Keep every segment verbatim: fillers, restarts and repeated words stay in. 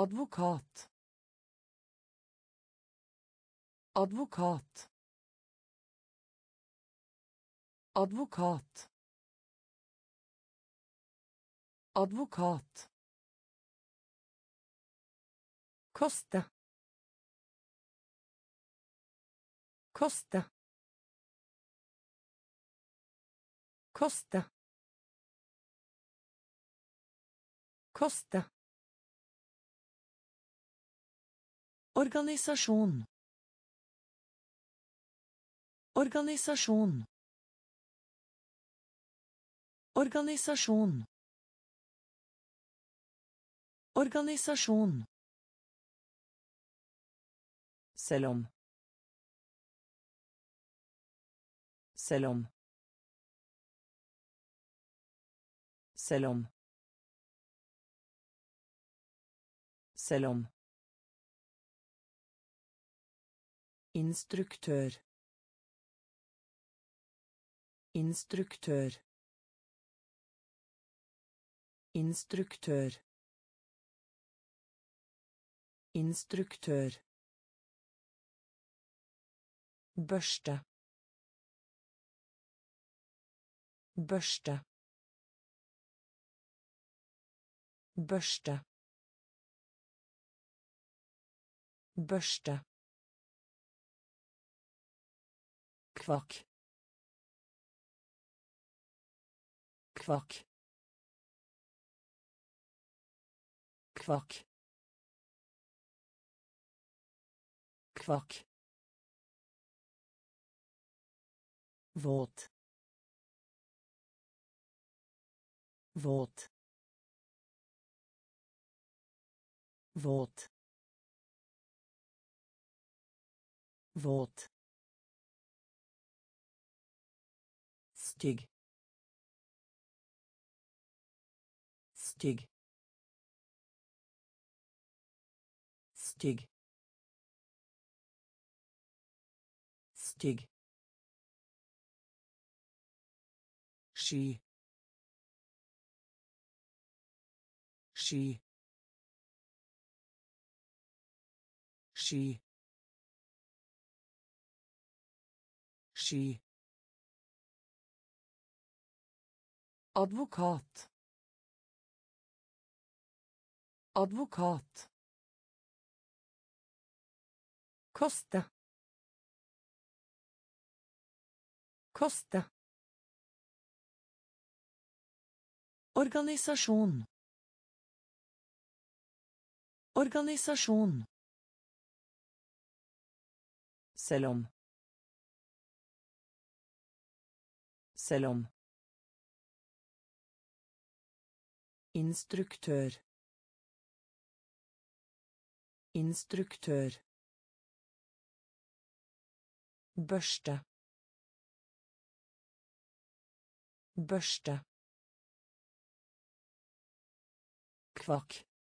Advokat. Advokat. Advokat. Advokat. Koste. Koste. Koste. Koste. Organisasjon. Organisasjon. Organisasjon. Organisasjon. Selv om. Selv om. Selv om. Selv om. Instruktør. Instruktør. Instruktør. Instruktør. Børste. Børste. Børste. Børste. Kvakk. Kvakk. Kvakk. Kvakk. Våt. Våt. Våt. Våt. Stygg. Stygg. Stygg. Stygg. Sky. Sky. Sky. Sky. Advokat. Advokat. Koste. Koste. Organisasjon. Organisasjon. Selv om. Selv om. Instruktør. Instruktør. Børste. Børste. Kvakk.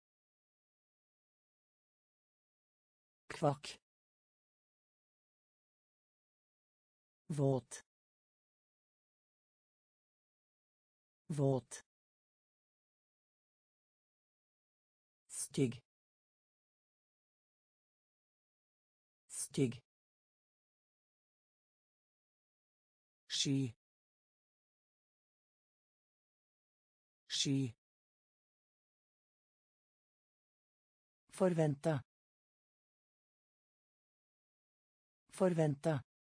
Kvakk. Våt. Våt. Stygg. Stygg. Sky. Sky. Forvente. Forvente.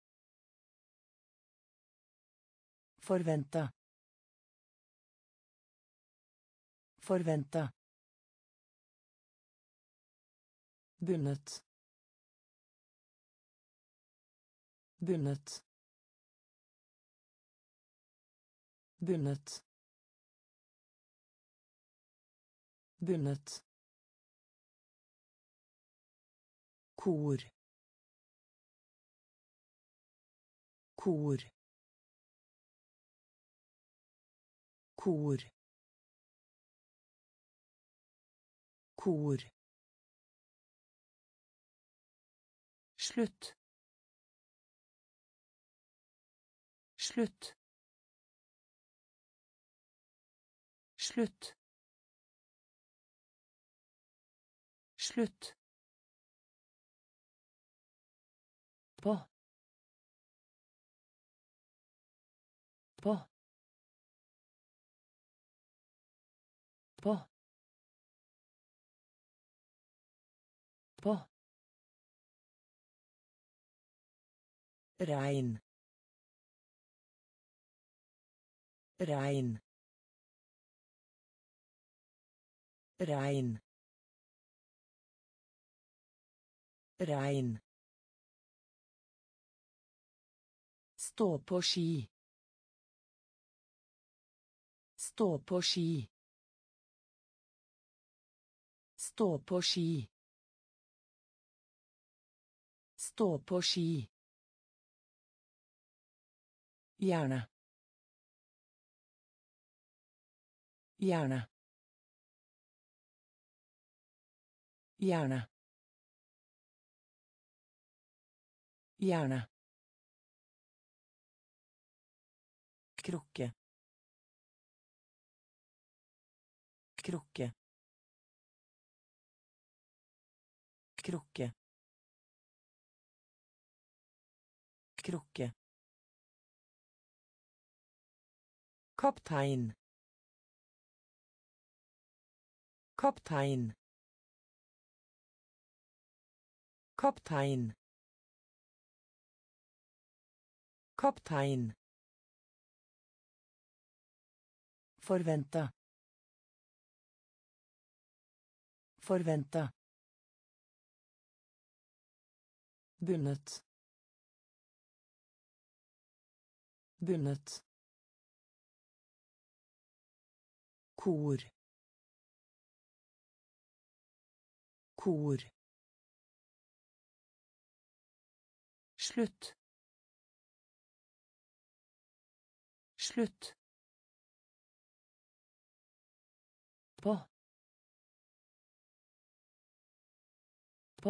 Forvente. Forvente. Bundet. Bundet. Bundet. Bundet. Kor. Kor. Kor. Kor. Slutt. Slutt. Slutt. slutt på på på på regn regn regn regn stå på ski stå på ski stå på ski stå på ski gjerne gjerne gjerne gjerne krukke krukke krukke krukke kaptein kaptein kaptein kaptein forvente forvente bundet bundet kor kor slutt slutt på på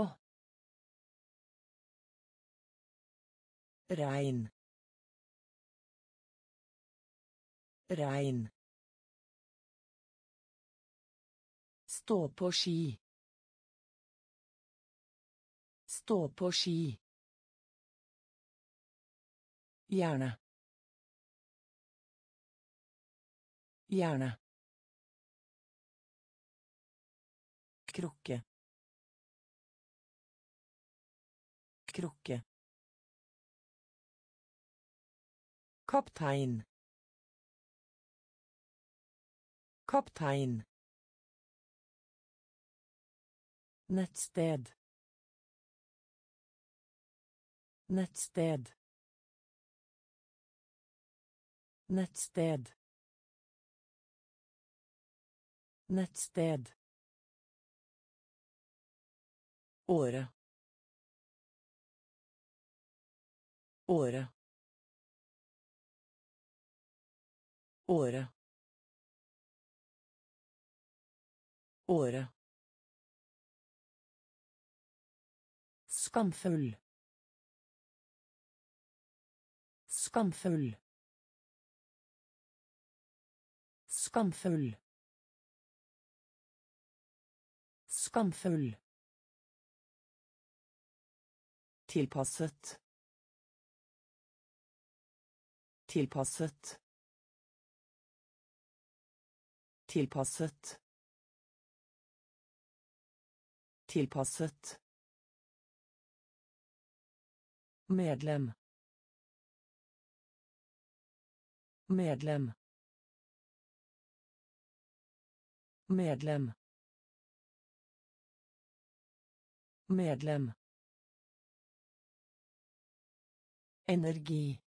regn regn stå på ski stå på ski gjerne gjerne krukke krukke kaptein kaptein nettsted nettsted nettsted nettsted åre åre åre åre skamfull skamfull skamfull skamfull tilpasset tilpasset tilpasset tilpasset medlem medlem medlem medlem energi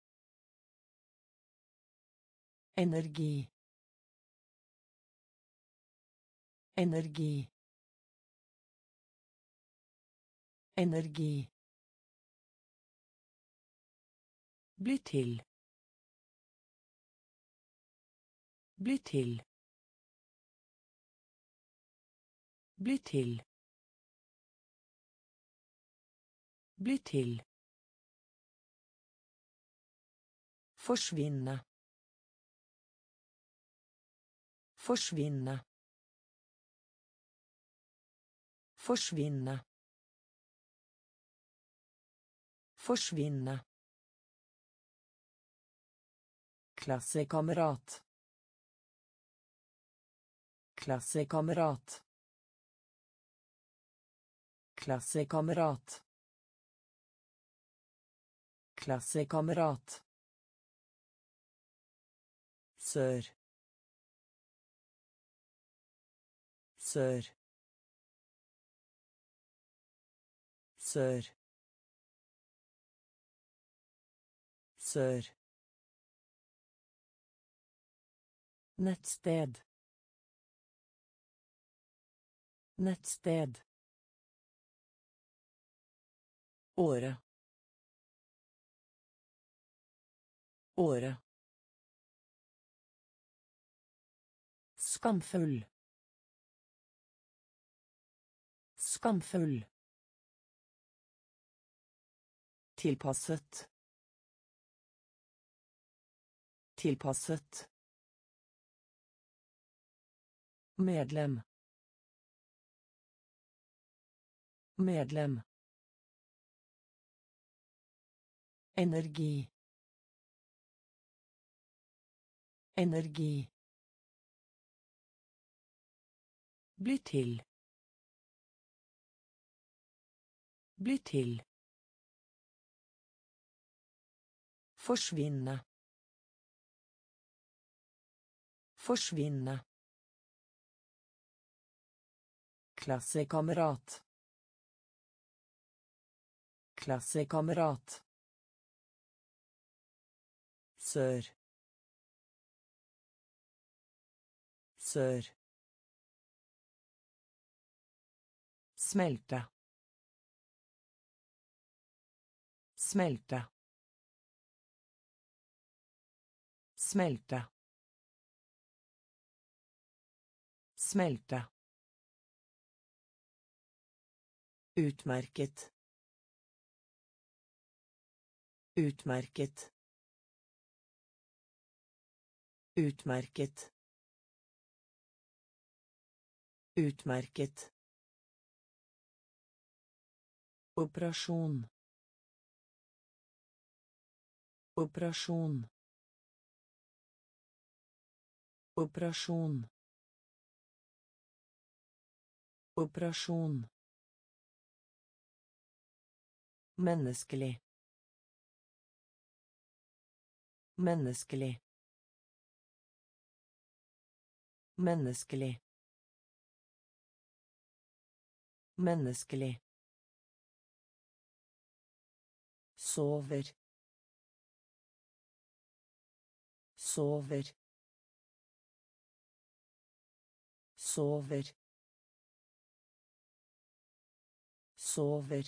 energi energi energi bli til bli til bli til bli til forsvinne forsvinne Forsvinne. Forsvinne. Klassekamerat. Klassekamerat. Klassekamerat. Klassekamerat. Sør. Sør. Sør. Sør. Nettsted. Nettsted. Åre. Åre. Skamfull. Skamfull. Tilpasset. Tilpasset. Medlem. Medlem. Energi. Energi. Bli til. Bli til. Forsvinne. Forsvinne. Klassekamerat. Klassekamerat. Sør. Sør. Smelte. Smelte. Smelte. Smelte. Utmerket. Utmerket. Utmerket. Utmerket. Operasjon. Operasjon. Operasjon. Operasjon. Menneskelig. Menneskelig. Menneskelig. Menneskelig. Sover. Sover. Sover. Sover.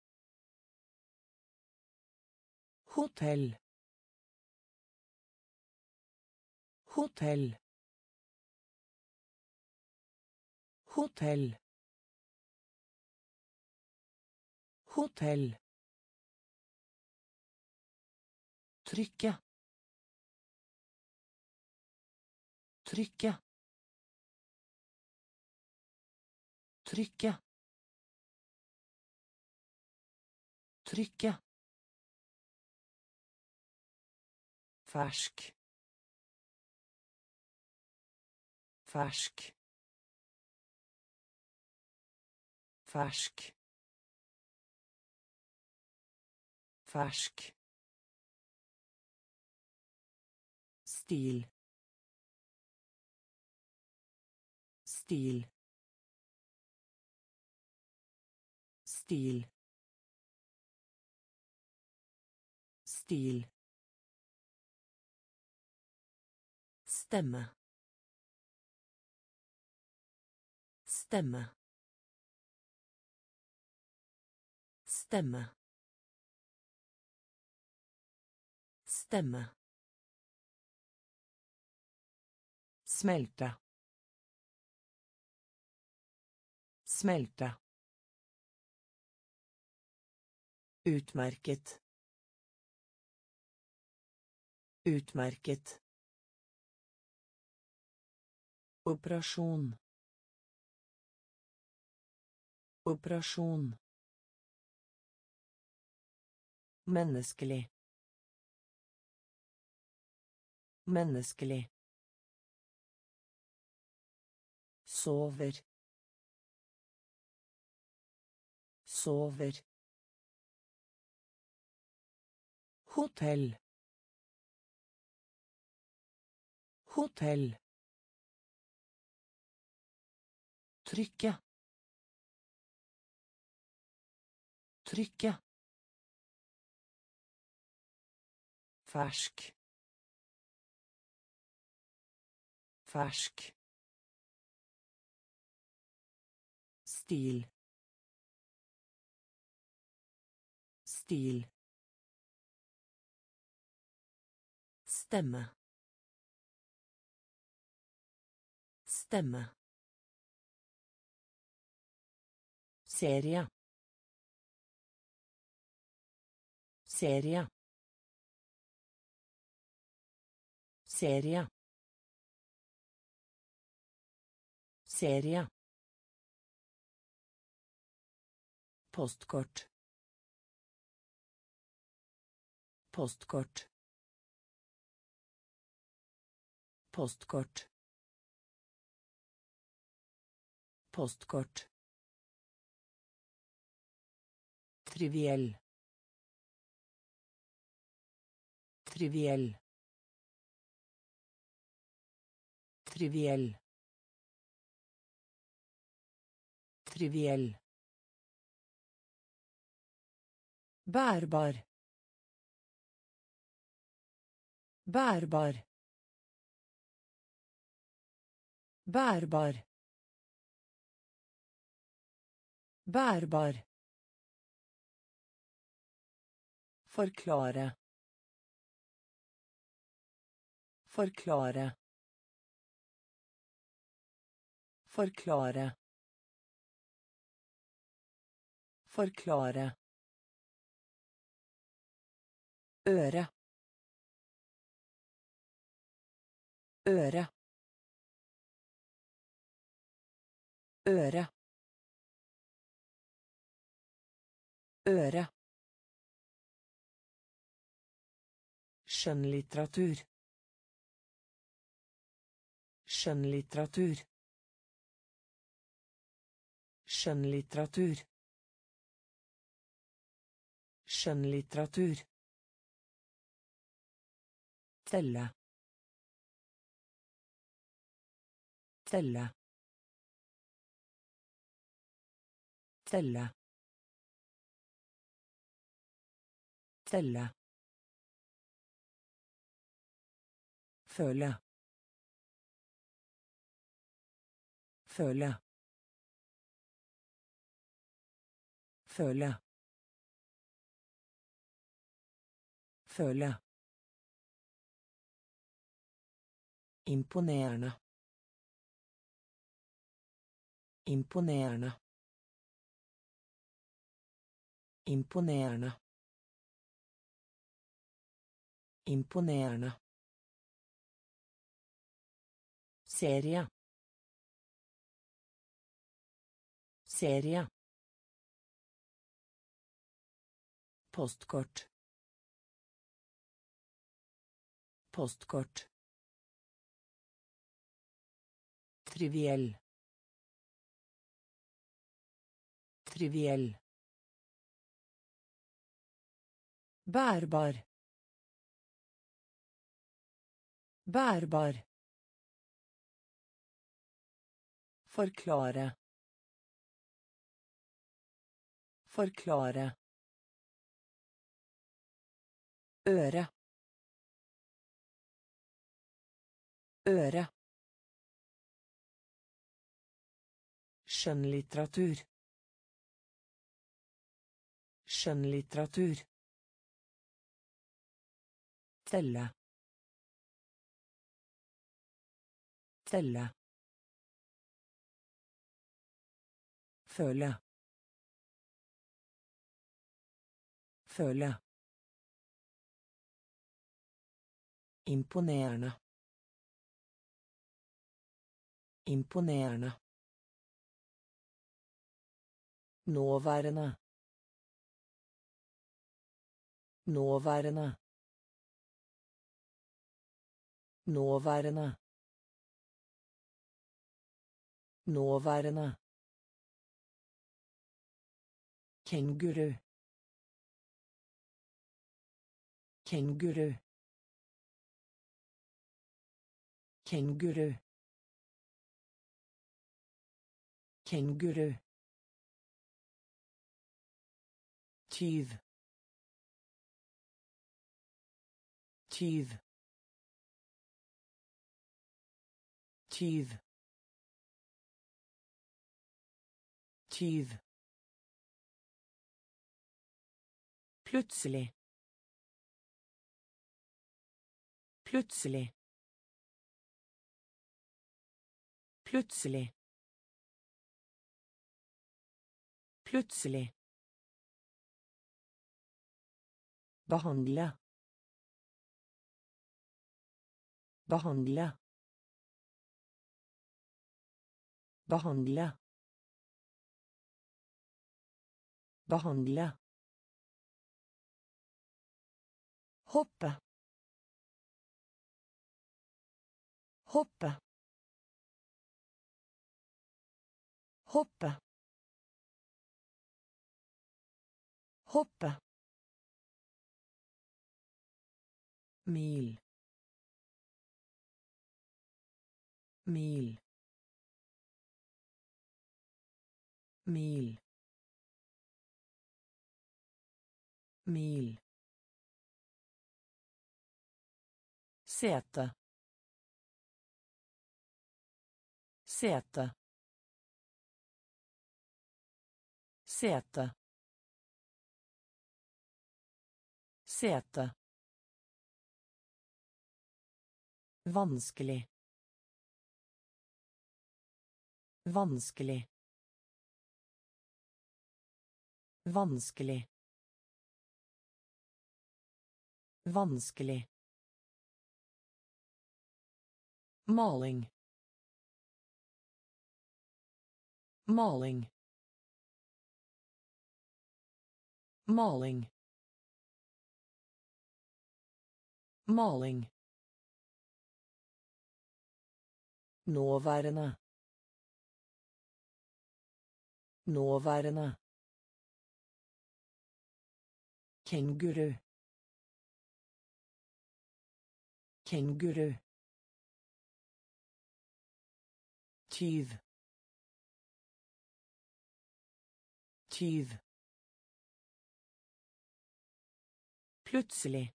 Hotell. Hotell. Hotell. Hotell. Trykke. Trykke. Trykke. Trykke. Fersk. Fersk. Fersk. Fersk. Stil. Stil. Stil. Stil. Stemme. Stemme. Stemme. Stemme. Smelte. Smelte. Utmerket. Utmerket. Operasjon. Operasjon. Menneskelig. Menneskelig. Sover. Sover. Hotell. Hotell. Trykke. Trykke. Fersk. Fersk. Stil. Stil. Stemme. Stemme. Serie. Serie. Serie. Serie. Postkort. Postkort. Postkort. Postkort. Triviell. Triviell. Triviell. Triviell. Bærbar. Bærbar. Bærbar. Bærbar. Forklare. Forklare. Forklare. Forklare. Øre. Øre. Øre. Øre. Skjønnlitteratur. Skjønnlitteratur. Skjønnlitteratur. Skjønnlitteratur. Telle. Telle. Telle. Telle. Føle. Føle. Føle. Føle. Imponerende. Imponerende. Imponerende. Imponerende. Serie. Serie. Postkort. Postkort. Triviell. Triviell. Bærbar. Bærbar. Forklare. Forklare. Øre. Øre. Skjønnlitteratur. Skjønnlitteratur. Telle. Telle. Føle. Føle. Imponerende. Imponerende. Nåværende. Nåværende. Nåværende. Nåværende. Kenguru. Kenguru. Kenguru. Kenguru. Tyv. Tyv. Tyv. Tyv. Plutselig. Plutselig. Plutselig. Plutselig. Behandle. Behandle. Behandle. Behandle. Hoppe. Hoppe. Hoppe. Hoppe. Mil. Mil. Mil. Mil. Sete. Sete. Sete. Sete. Vanskelig. Vanskelig. Vanskelig. Vanskelig. Maling. Maling. Maling. Maling. Nåværende. Nåværende. Kenguru. Kenguru. Tyv. Tyv. Plutselig.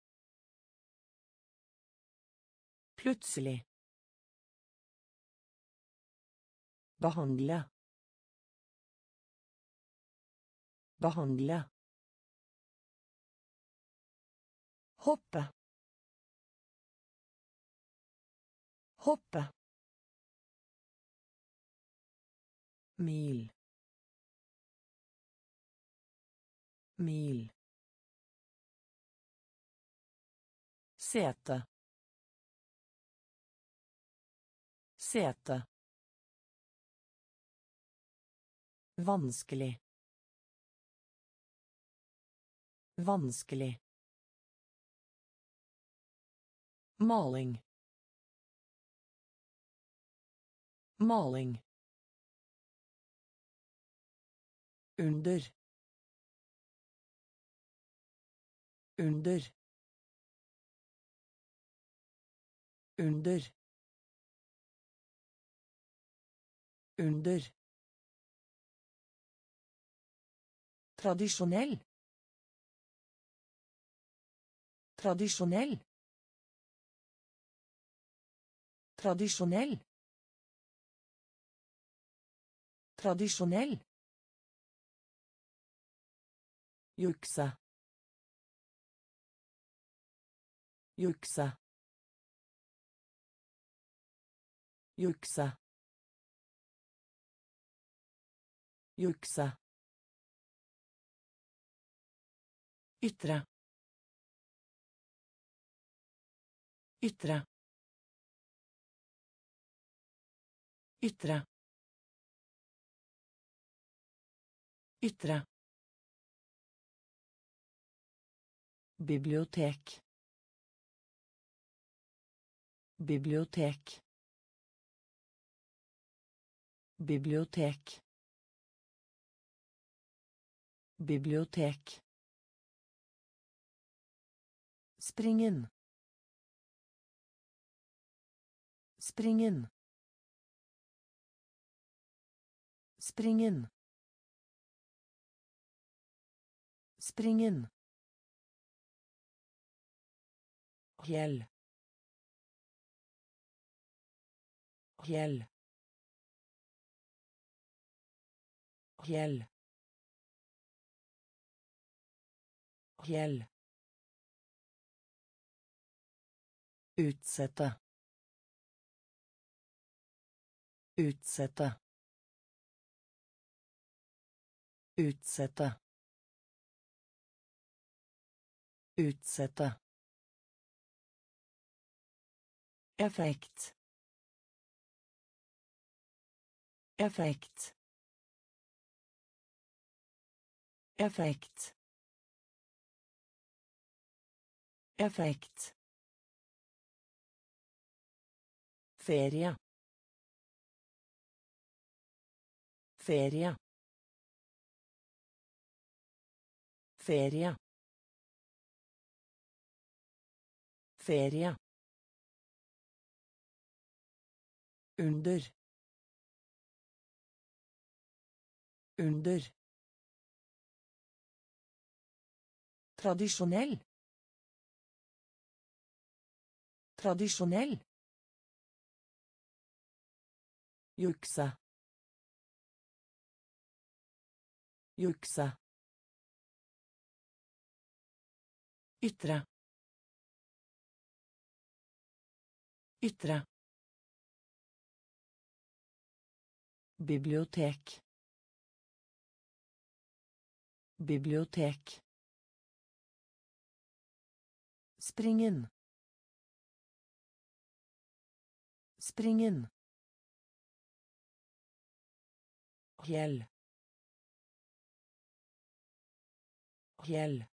Plutselig. Behandle. Behandle. Hoppe. Hoppe. Mil. Mil. Sete. Sete. Vanskelig. Vanskelig. Maling. Maling. Under. Under. Under. Under. Tradisjonell. Tradisjonell. Tradisjonell. Tradisjonell. Jukse. Jukse. Jukse. Jukse. Ytre. Ytre. Ytre. Ytre. Bibliotek. Bibliotek. Bibliotek. Bibliotek. Springen. Springen. Springen. Springen. Hjell. Hjell. Hjell. Hjell. Utsette. Utsette. Utsette. Utsette. Effekt. Effekt. Effekt. Effekt. Ferie. Ferie. Ferie. Ferie. Under. Under. Tradisjonell. Tradisjonell. Jukse. Jukse. Ytre. Ytre. Bibliotek. Bibliotek. Springen. Springen. Hjell. Hjell.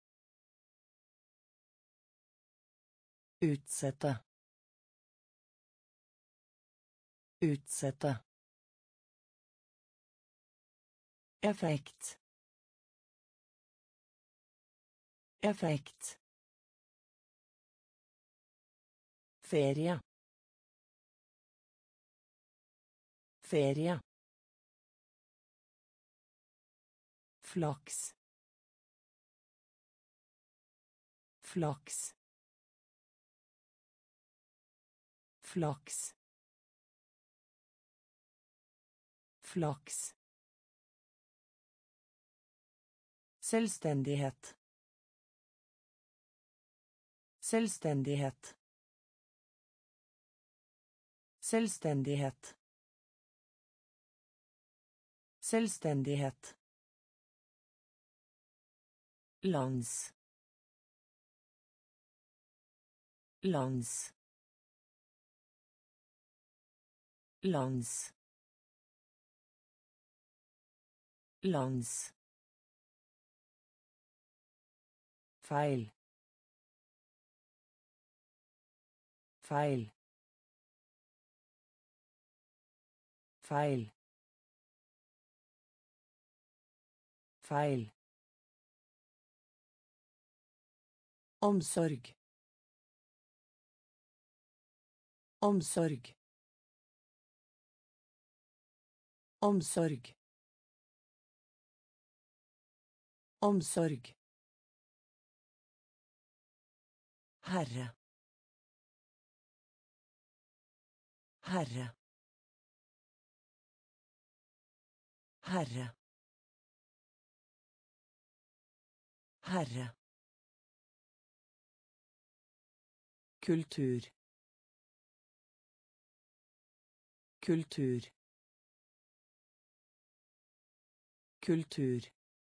Utsette. Utsette. Effekt. Effekt. Ferie. Ferie. Flaks. Flaks. Flaks. Flaks. Selvstendighet. Selvstendighet. Selvstendighet. Selvstendighet. Lands. Lands. Lands. Lands. Feil. Feil. Feil. Feil. Omsorg. Omsorg. Omsorg. Omsorg. Herre. Herre. Herre. Herre. Kultur. Kultur. Kultur.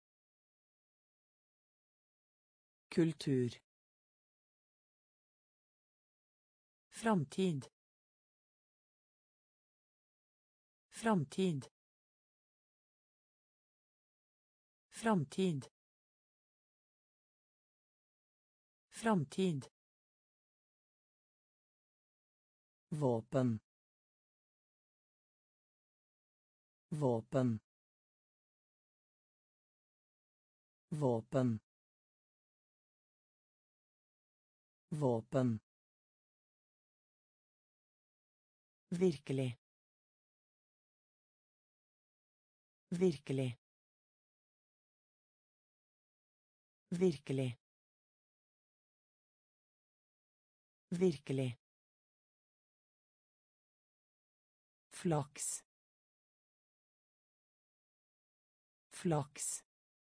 Kultur. Framtid. Framtid. Framtid. Framtid. Våpen. Våpen. Våpen. Våpen. Virkelig. Virkelig. Virkelig. Virkelig. Flaks. Flaks.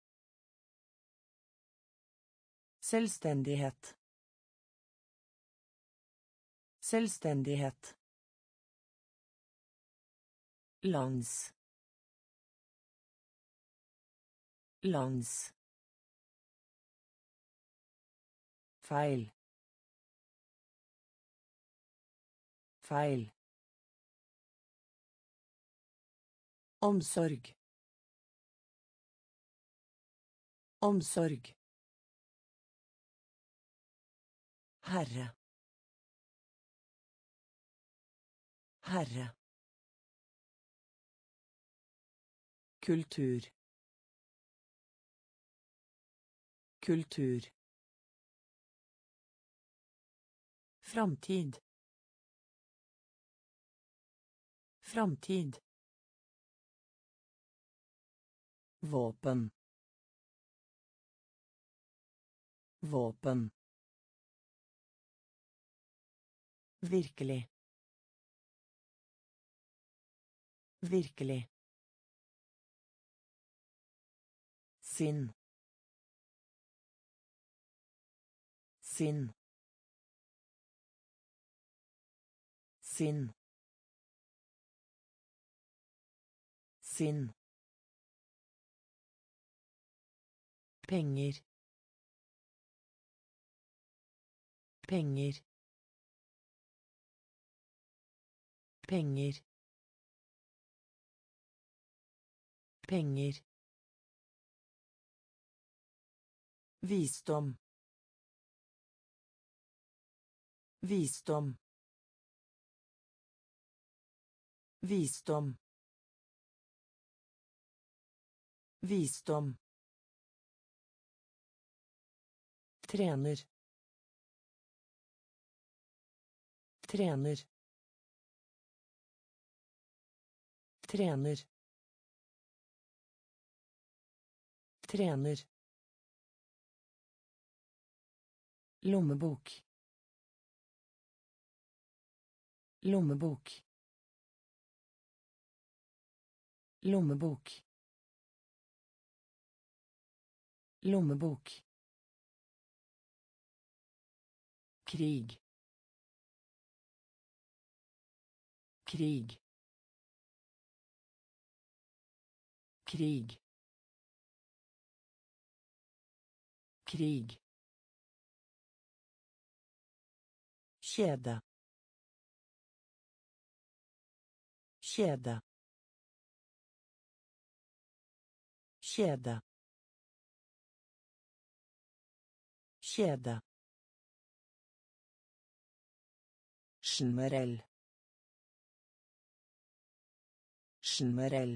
Selvstendighet. Selvstendighet. Lands. Lands. Feil. Feil. Omsorg. Omsorg. Herre. Herre. Kultur. Kultur. Framtid. Framtid. Våpen. Våpen. Virkelig. Virkelig. Sinn. Sinn. Sinn. Sinn. Penger. Penger. Penger. Penger. Visdom. Visdom. Visdom. Visdom. Trener. Trener. Trener. Trener. Lommebok. Lommebok. Lommebok. Lommebok. Krig. Krig. Krig. Krig. Kjede. Kjede. Kjede. Kjede. Generell. Generell.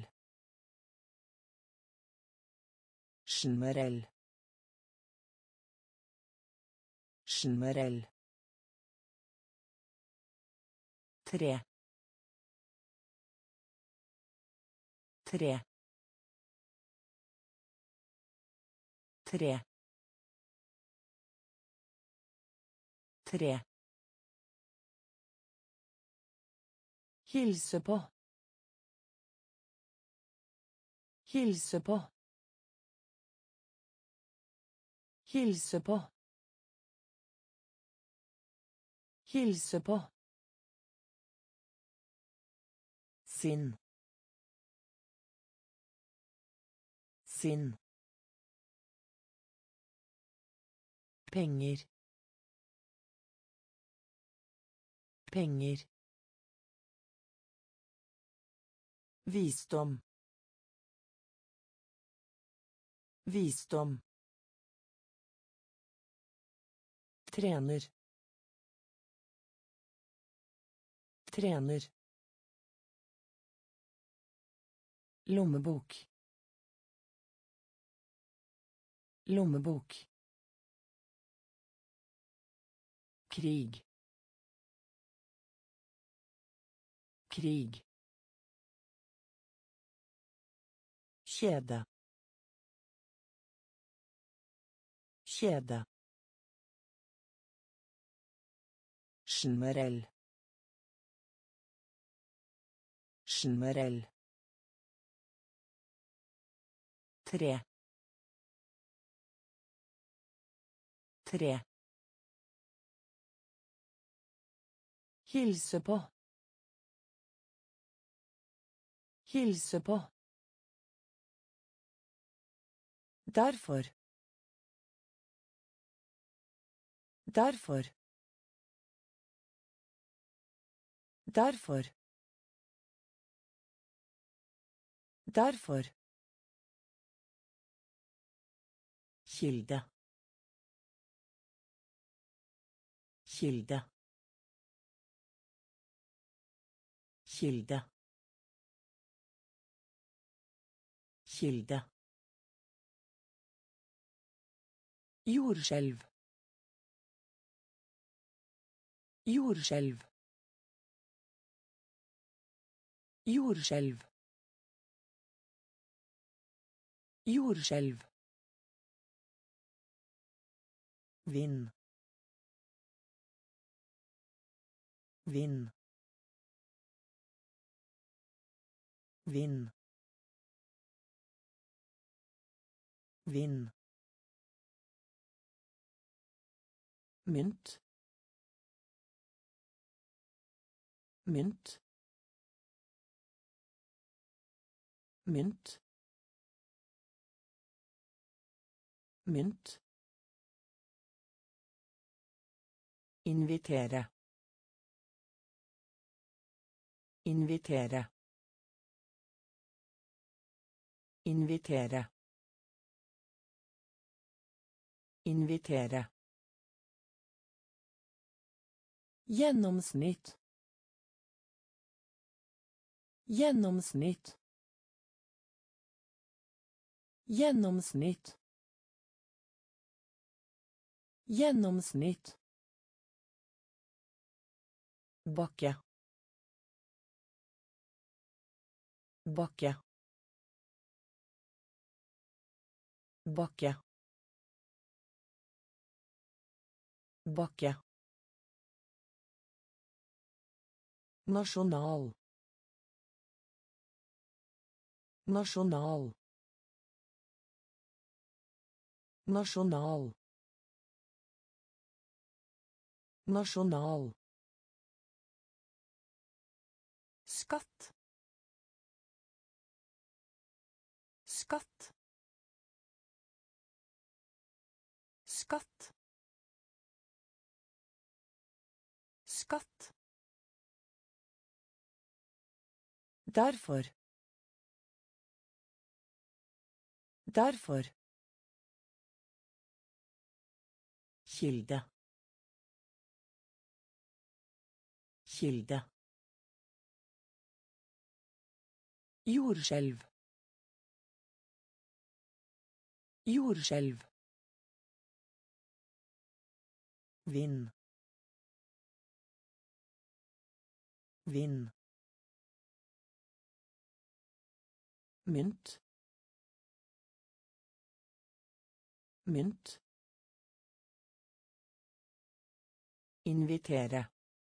Generell. Generell. Tre. Tre. Tre. Tre. Hilse på. Hilse på. Hilse på. Hilse på. Sinn. Sinn. Penger. Penger. Visdom. Visdom. Trener. Trener. Lommebok. Lommebok. Krig. Krig. Kjede. Kjede. Generell. Generell. Tre. Tre. Hilse på. Hilse på. Derfor. Derfor. Derfor. Derfor. Kilde. Kilde. Kilde. Kilde. Jordskjelv. Jordskjelv. Jordskjelv. Jordskjelv. Vind. Vind. Vind. Vind. Mynt. Mynt. Mynt. Mynt. Invitere. Invitere. Invitere. Invitere. Gjennomsnitt. Gjennomsnitt. Gjennomsnitt. Gjennomsnitt. Bakke. Bakke. Bakke. Bakke. Nasjonal. Nasjonal. Nasjonal. Nasjonal. Skatt. Skatt. Skatt. Skatt. Derfor. Derfor. Kilde. Kilde. Jordskjelv. Jordskjelv. Vind. Vind. Mynt. Mynt. Invitere.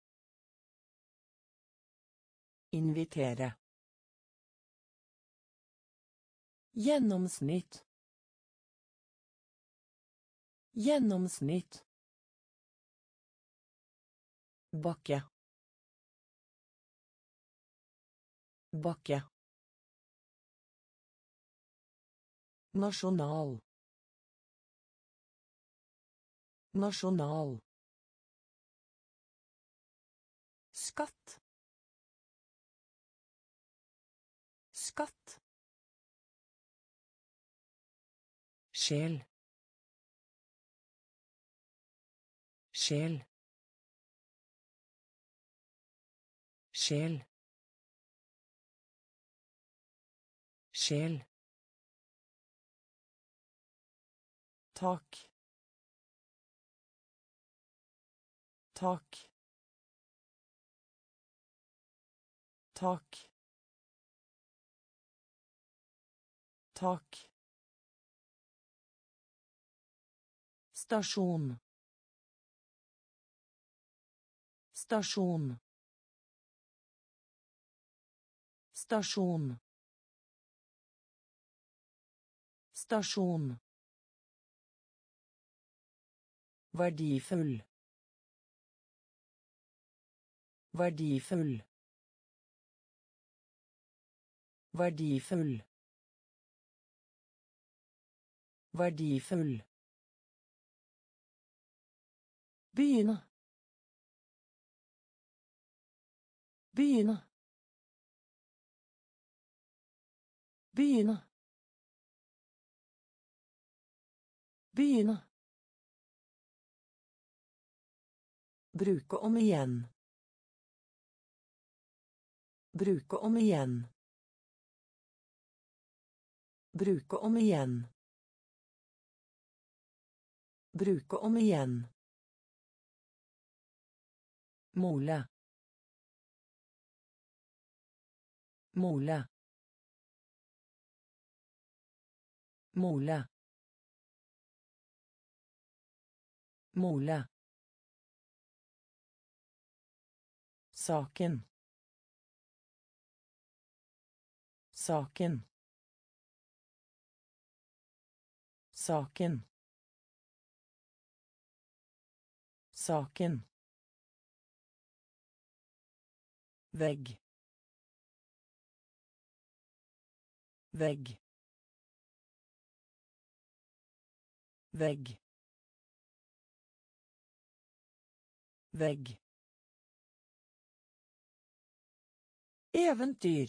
Invitere. Gjennomsnitt. Gjennomsnitt. Bakke. Bakke. Nasjonal. Nasjonal. Skatt. Skatt. Sjel. Sjel. Sjel. Sjel. Tak. Tak. Tak. Tak. Stasjon. Stasjon. Stasjon. Stasjon. Verdifull. Verdifull. Verdifull. Verdifull. Begynne. Begynne. Begynne. Begynne. Bruke om igjen. Bruke om igjen. Bruke om igjen. Bruke om igjen. Mole. Mole. Mole. Mole. Saken. Saken. Saken. Saken. Vegg. Vegg. Vegg. Vegg. Eventyr.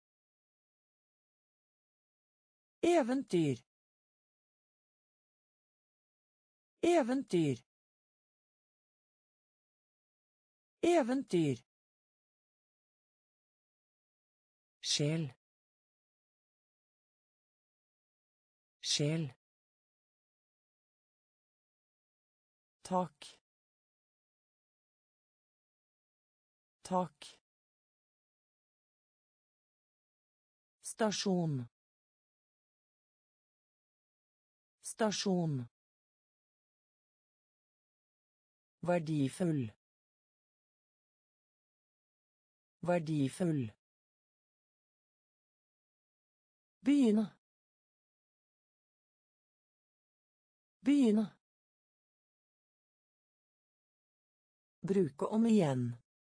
Eventyr. Eventyr. Eventyr. Sjel. Sjel. Tak. Tak. Stasjon. Stasjon. Verdifull. Verdifull. Begynne. Begynne. Bruke om igjen.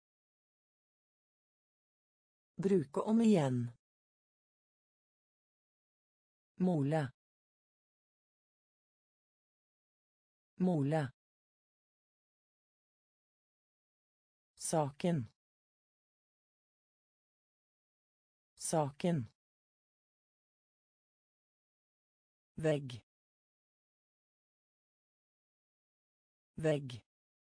Bruke om igjen. Mole. Mole. Saken. Saken. Vegg. Vegg.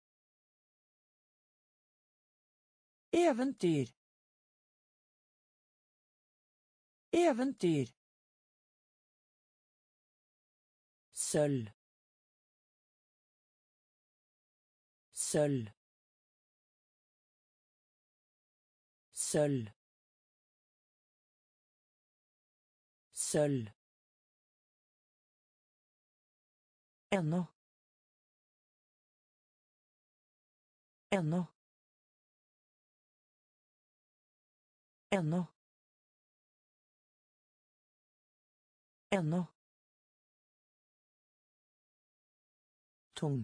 Eventyr. Eventyr. Sølv. Sølv. Sølv. Sølv. Ennå. Ennå. Ennå. Ennå. Tung.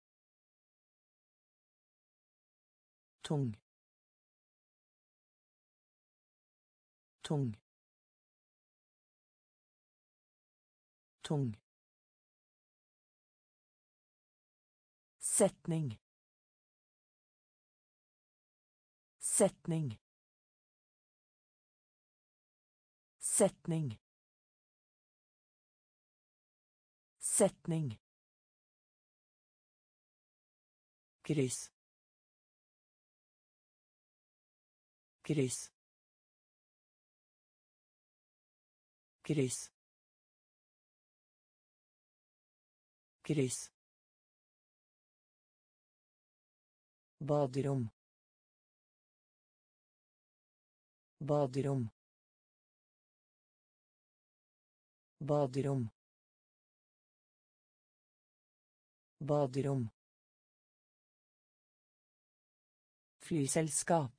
Tung. Tung. Tung. Setning. Setning. Setning. Setning. Kryss. Kryss. Kryss. Kryss. Baderom. Baderom. Baderom. Baderom. Flyselskap.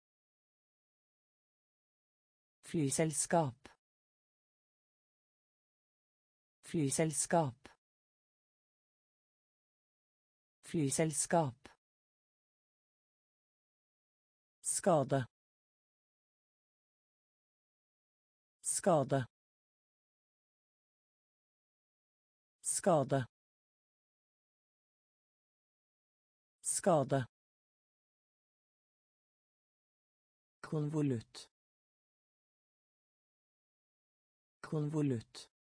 Flyselskap. Flyselskap. Flyselskap. Skade. Skade. Skade. Skade. Konvolutt. Konvolutt.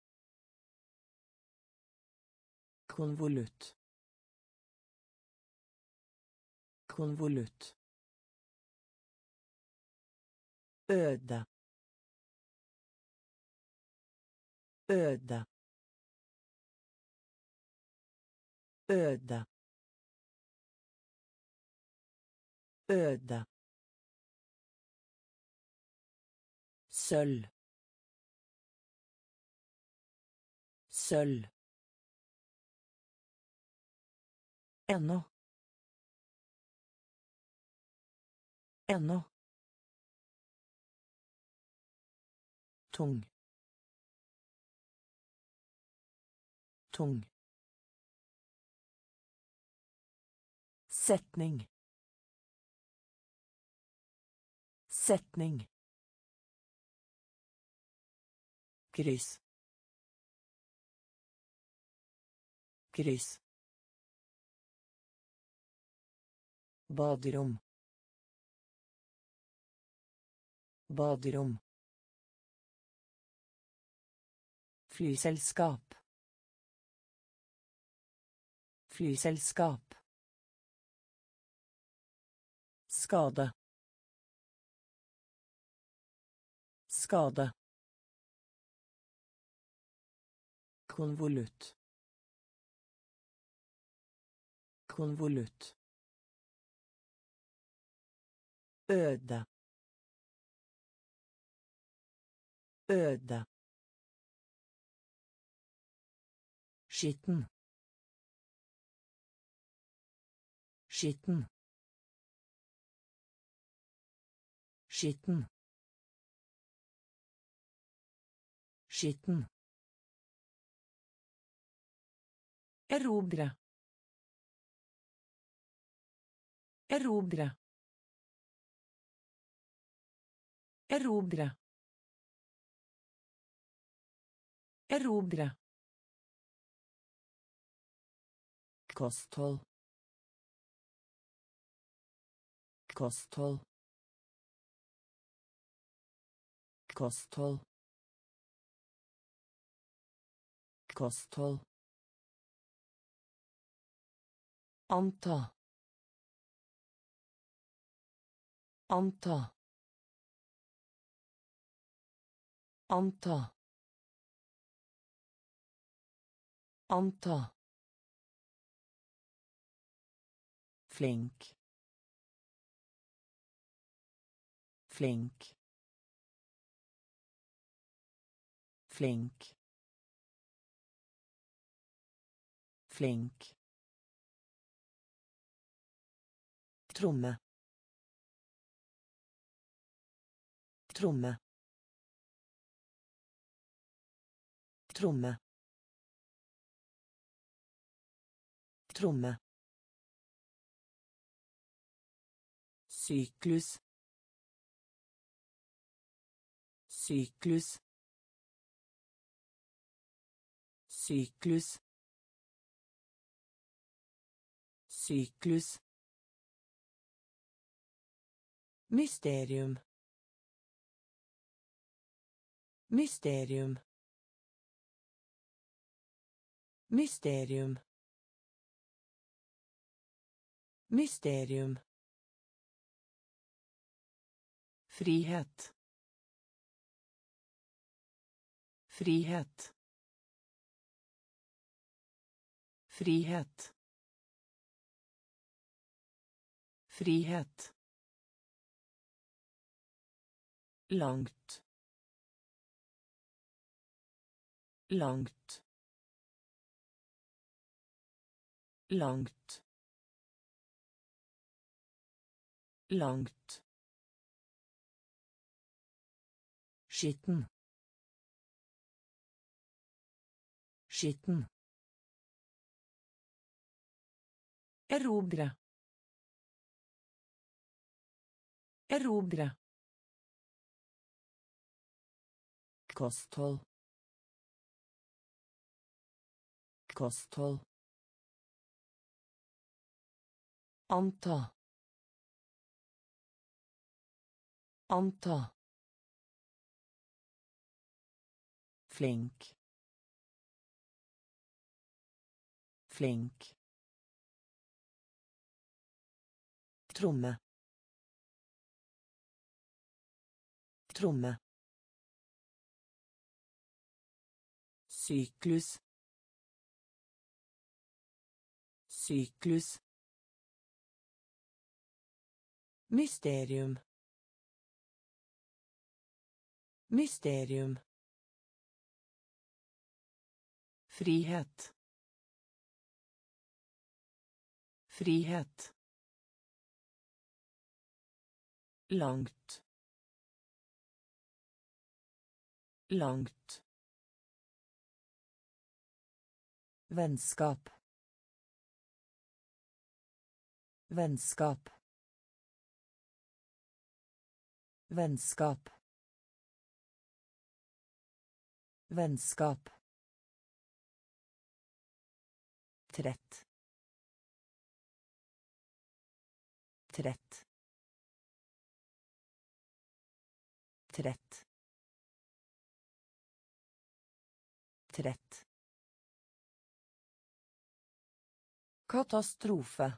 Konvolutt. Konvolutt. Øde. Øde. Øde. Øde. Sølv. Sølv. Ennå. Ennå. Tung. Tung. Setning. Setning. Kryss. Kryss. Baderom. Baderom. Flyselskap. Flyselskap. Skade. Skade. Konvolutt. Konvolutt. Øde. Øde. Skitten. Skitten. Skitten. Skitten. Erobre. Erobre. Erobre. Erobre. Kosthold. Kosthold. Kosthold. Kosthold. Anta. Anta. Anta. Anta. Flink. Flink. Flink. Flink. Tromme. Tromme. Tromme. Tromme. Syklus. Syklus. Syklus. Syklus. Mysterium. Mysterium. Mysterium. Mysterium. Frihet. Frihet. Frihet. Frihet. Langt. Langt. Langt. Langt. Skitten. Skitten. Erobre. Erobre. Kosthold. Kosthold. Anta. Anta. Flink. Flink. Tromme. Tromme. Syklus. Syklus. Mysterium. Mysterium. Frihet. Frihet. Langt. Langt. Vennskap. Vennskap. Vennskap. Vennskap. Trett. Trett. Trett. Trett. Katastrofe.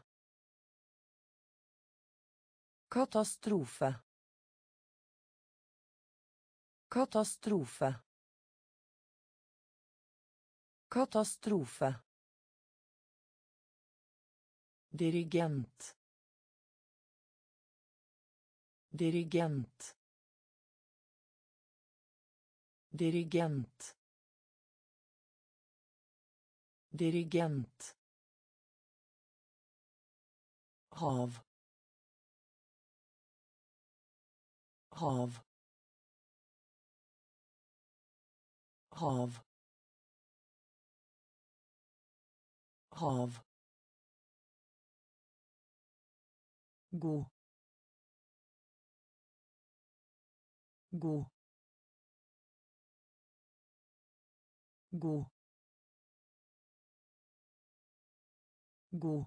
Katastrofe. Katastrofe. Katastrofe. Dirigent. Dirigent. Dirigent. Dirigent. Hav. Hav. Hav. Hav. God. God. God. God.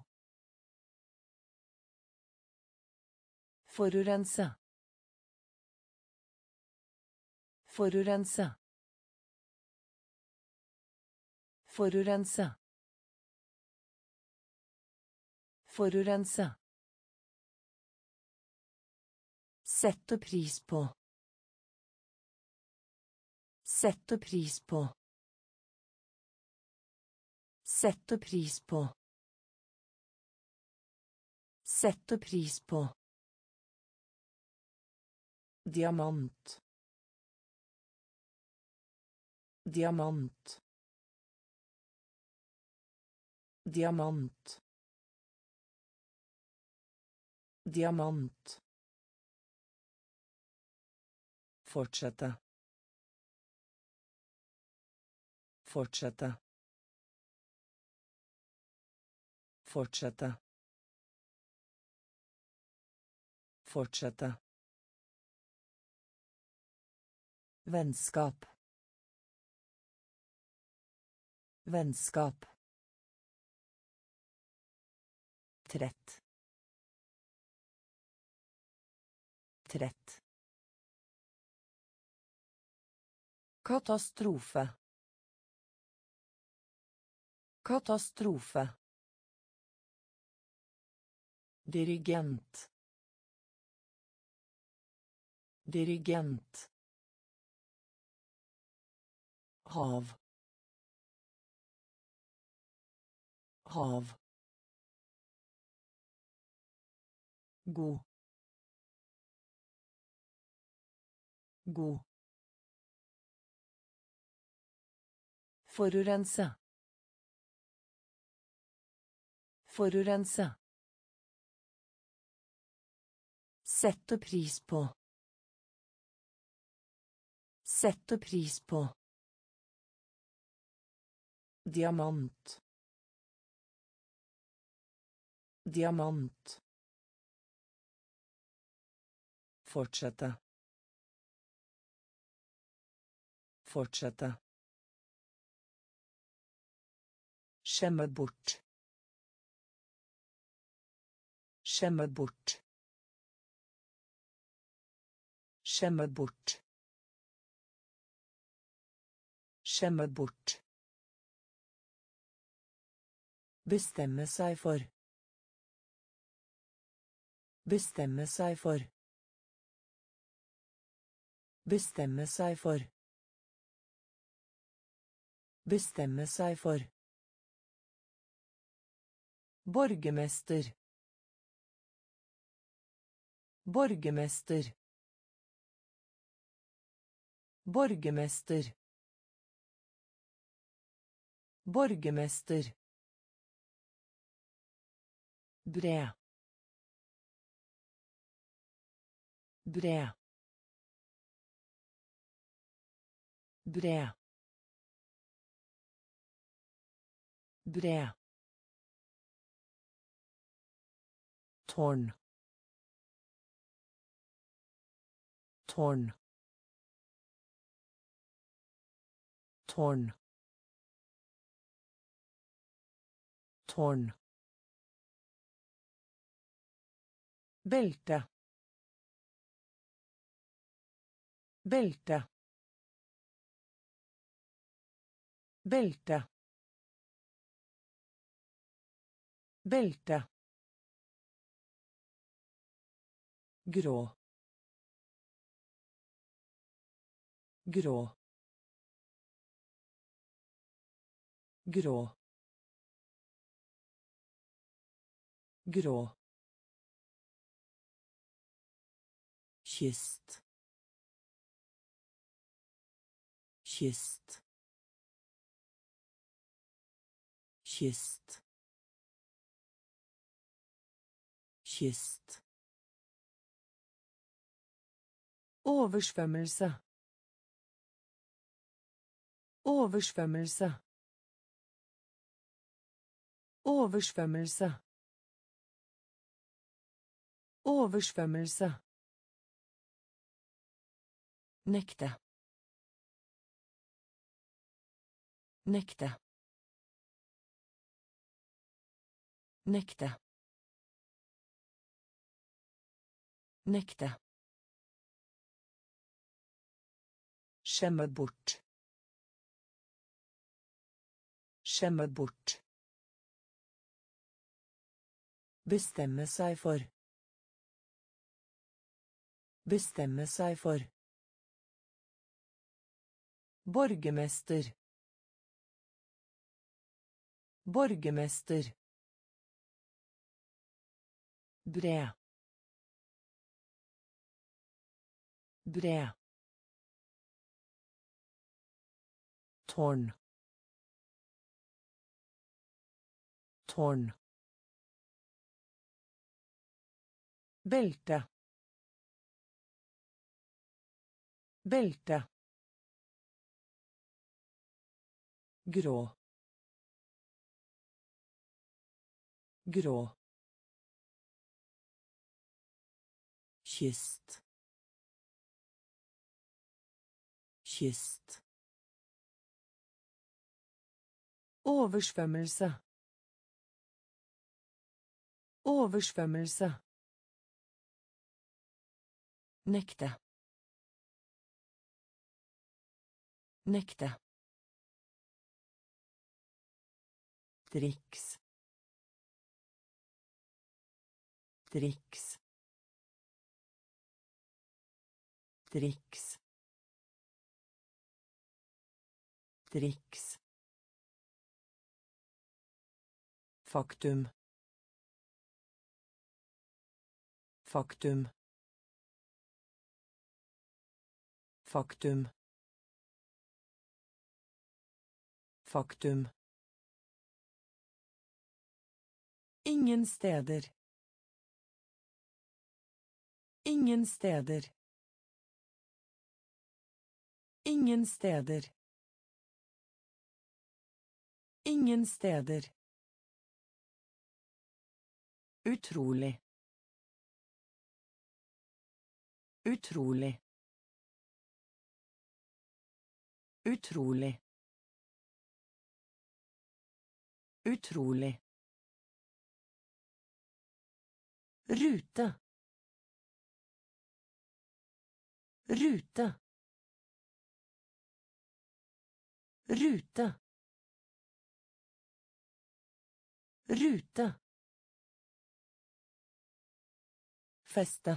Forurense. Forurense. Forurense. Forurense. Sette pris på. Sette pris på. Sette pris på. Sette pris på. Diamant. Diamant. Diamant. Diamant. Fortsette. Fortsette. Fortsette. Fortsette. Vennskap. Vennskap. Trett. Trett. Katastrofe. Katastrofe. Dirigent. Dirigent. Hav. Hav. God. God. Forurense. Forurense. Sette pris på. Sette pris på. Diamant. Diamant. Fortsette. Fortsette. Skjemme bort. Skjemme bort. Skjemme bort. Skjemme bort. Bestemme seg for. Bestemme seg for. Bestemme seg for. Bestemme seg for. Borgermester. Borgermester. Borgermester. Borgermester. Bred. Bred. Bred. Bred. Tårn. Tårn. Tårn. Tårn. Belte. Belte. Belte. Belte. Grå. Grå. Grå. Grå. Kyst. Kyst. Kyst. Kyst. Oversvømmelse. Oversvømmelse. Oversvømmelse. Oversvømmelse. Nekte. Nekte. Nekte. Nekte. Skjemme bort. Skjemme bort. Bestemme seg for. Bestemme seg for. Borgermester. Borgermester. Bred. Bred. Tårn. Tårn. Belte. Belte. Grå. Grå. Kyst. Kyst. Oversvømmelse. Oversvømmelse. Nekte. Nekte. Triks. Triks. Triks. Triks. Faktum. Faktum. Faktum. Faktum. Ingen steder. Ingen steder. Ingen steder. Ingen steder. Utrolig. Utrolig. Utrolig. Utrolig. Rute. Rute. Rute. Rute. Feste.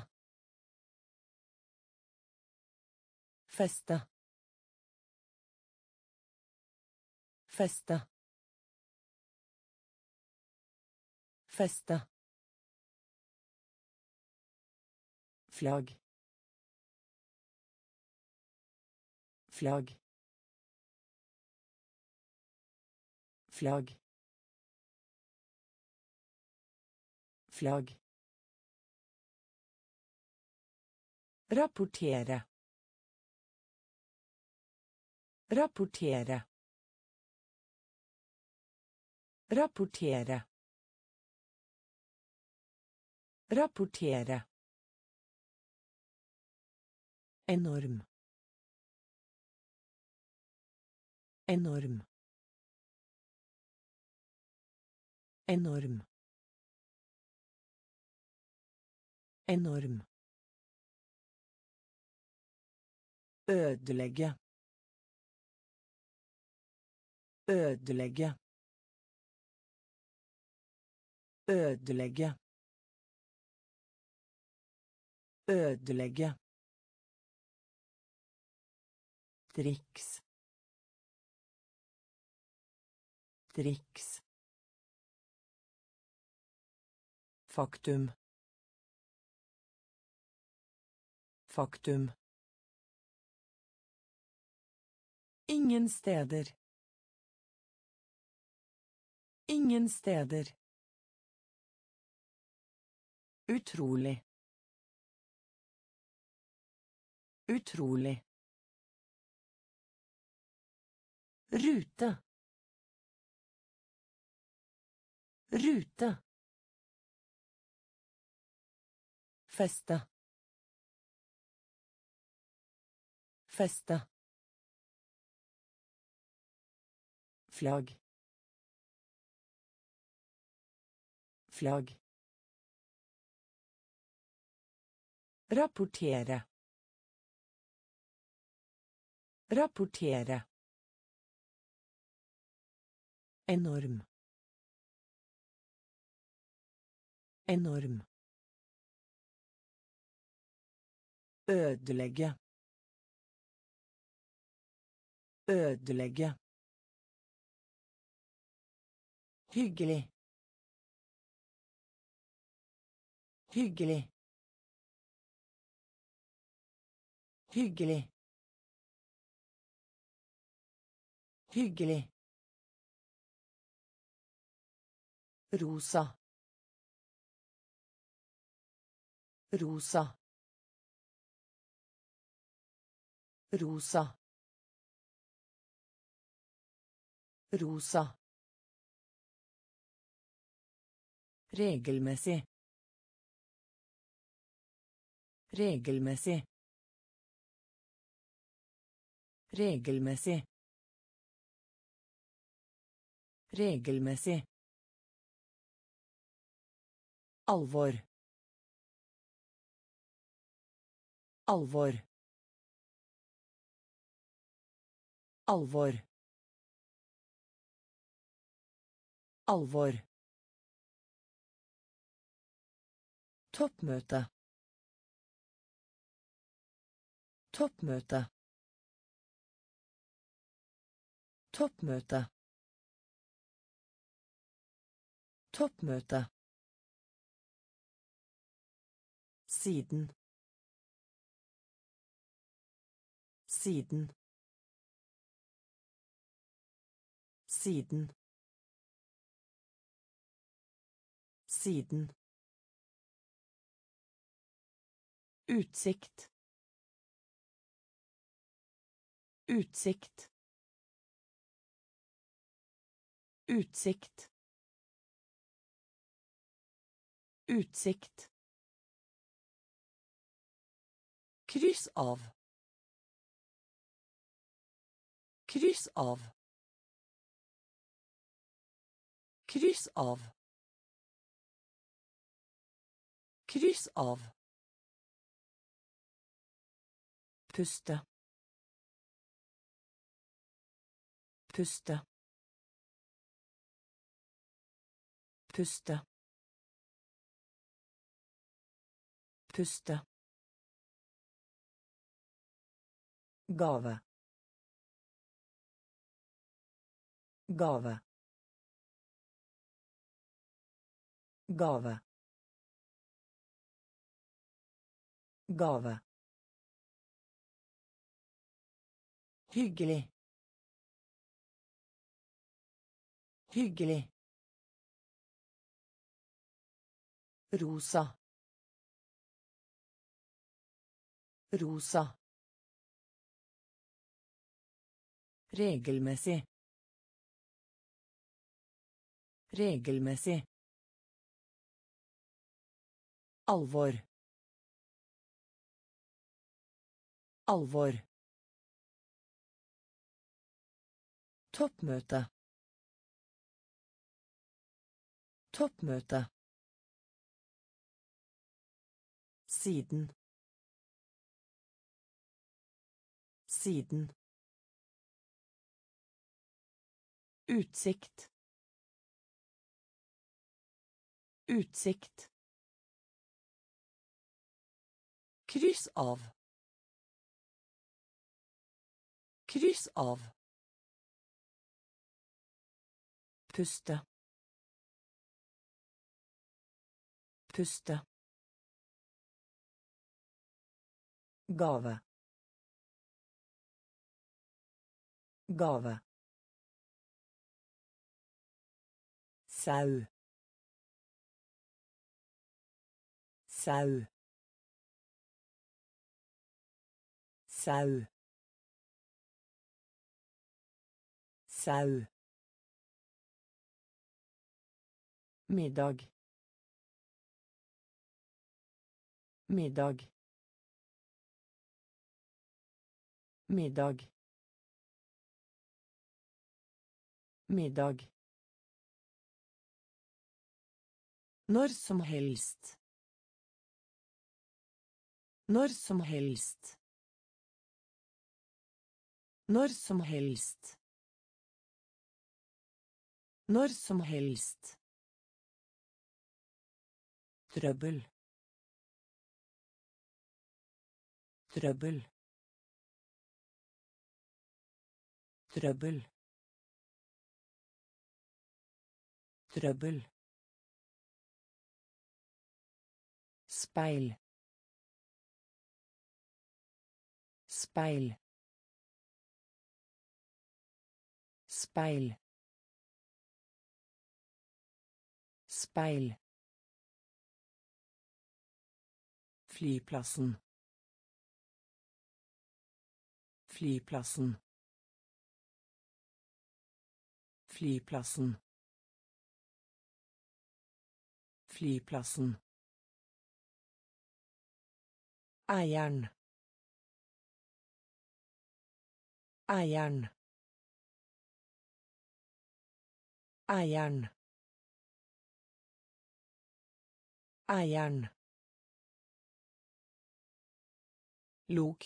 Feste. Feste. Feste. Flagg. Flagg. Flagg. Flagg. Rapportere. Rapportere. Rapportere. Rapportere. Enorm. Enorm. Enorm. Enorm. Ødelegge. Ødelegge. Ødelegge. Ødelegge. Triks. Triks. Faktum. Faktum. Ingen steder. Ingen steder. Utrolig. Utrolig. Rute. Rute. Feste. Feste. Flagg. Flagg. Rapportere. Rapportere. Enorm. Enorm. Ødelegge. Ødelegge. Hyggelig. Hyggelig. Hyggelig. Hyggelig. Rosa. Rosa. Rosa. Rosa. Regelmessig. Regelmessig. Regelmessig. Regelmessig. Alvor. Alvor. Alvor. Alvor. Toppmøte. Toppmøte. Toppmøte. Toppmøte. Siden. Siden. Siden. Siden. Utsikt. Utsikt. Utsikt. Utsikt. Kryss av. Kryss av. Kryss av. Kryss av. Puste. Puste. Puste. Puste. Gave. Gave. Gave. Gave. Hyggelig. Hyggelig. Rosa. Rosa. Regelmessig. Regelmessig. Alvor. Alvor. Toppmøte. Toppmøte. Siden. Siden. Utsikt. Utsikt. Kryss av. Kryss av. Puste. Puste. Gave. Gave. Sau. Sau. Sau. Sau. Middag. Middag. Middag. Middag. Når som helst. Når som helst. Når som helst. Når som helst. Trøbbel. Trøbbel. Trøbbel. Trøbbel. Speil. Speil. Speil. Speil. Flyplassen. Flyplassen. Flyplassen. Flyplassen. Eieren. Eieren. Eieren. Eieren. Lok.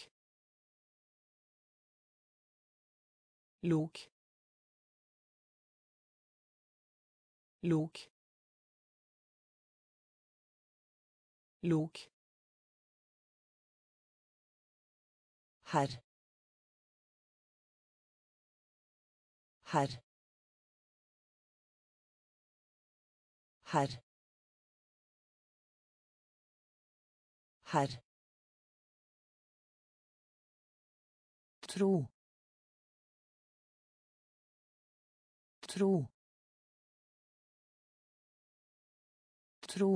Lok. lok lok herr herr herr herr tro tro tro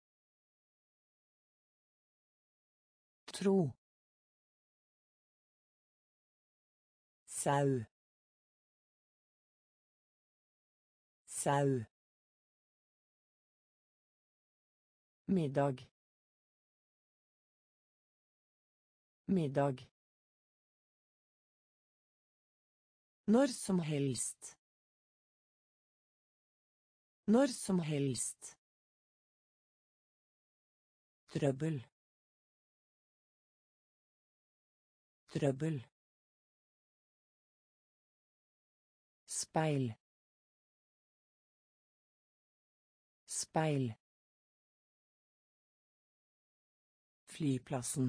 tro sau sau middag middag når som helst når som helst trøbbel trøbbel speil speil flyplassen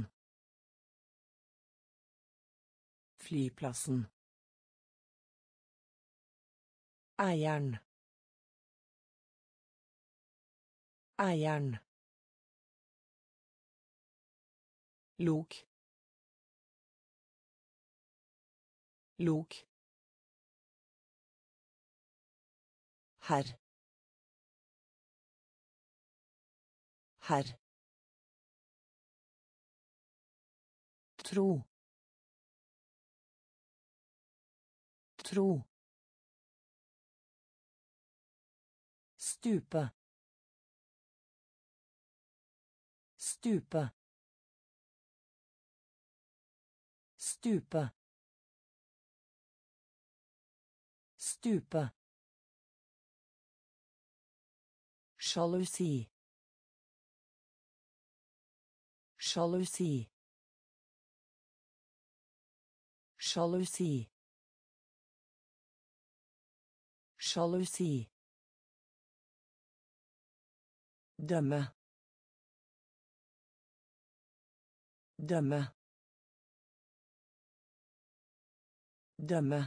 flyplassen eieren eieren lok lok herr herr tro tro stupe stupe stupe stupe sjalusi sjalusi sjalusi sjalusi dømme dømme dømme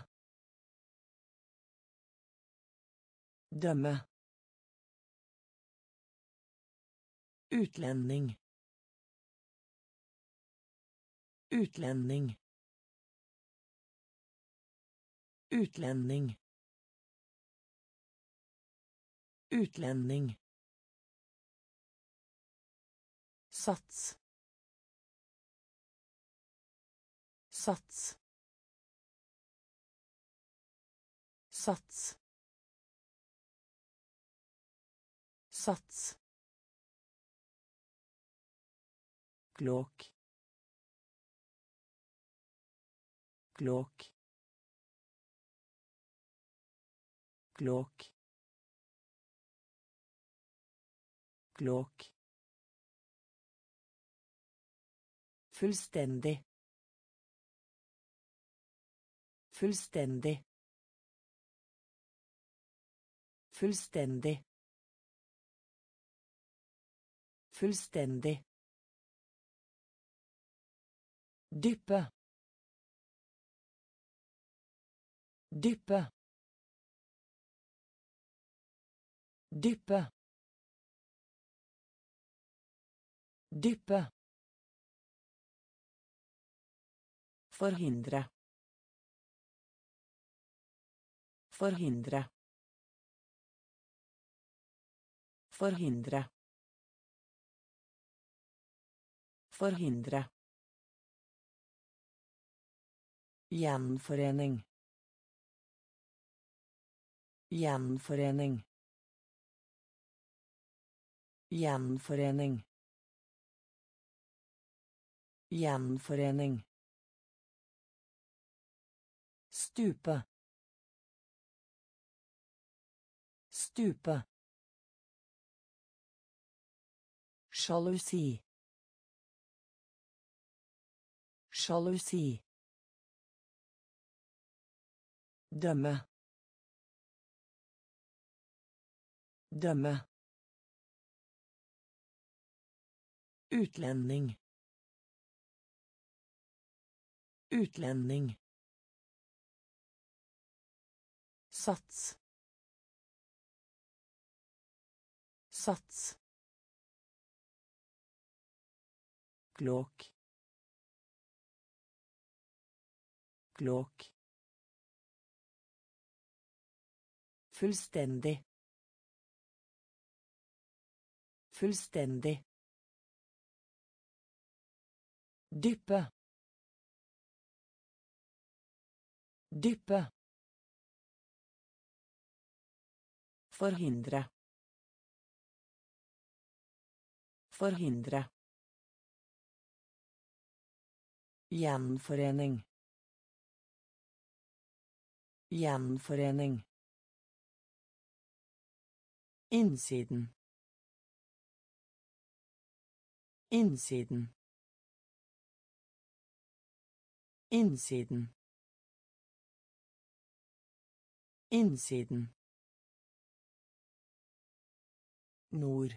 dømme utlending utlending utlending utlending sats sats sats sats klok klok klok klok fullstendig fullstendig fullstendig fullstendig dyppe dyppe dyppe dyppe forhindre forhindre forhindre forhindre gjenforening gjenforening gjenforening gjenforening stupe stupe sjalusi sjalusi dømme Dømme. Utlending. Utlending. Sats. Sats. Klok. Klok. Fullstendig. Fullstendig. Dyppe. Dyppe. Forhindre. Forhindre. Gjenforening. Gjenforening. Innsiden. Innsiden. Innsiden. Innsiden. Nord.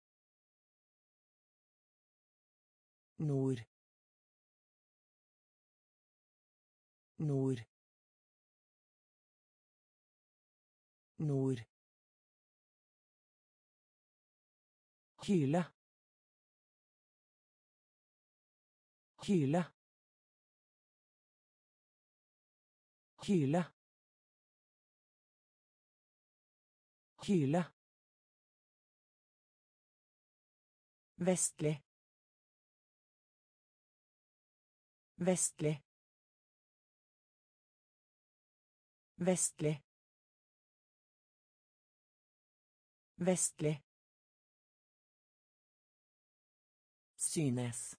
Nord. Nord. Nord. Kyle. Kyle. Kyle. Kyle. Vestlig. Vestlig. Vestlig. Vestlig. Synes.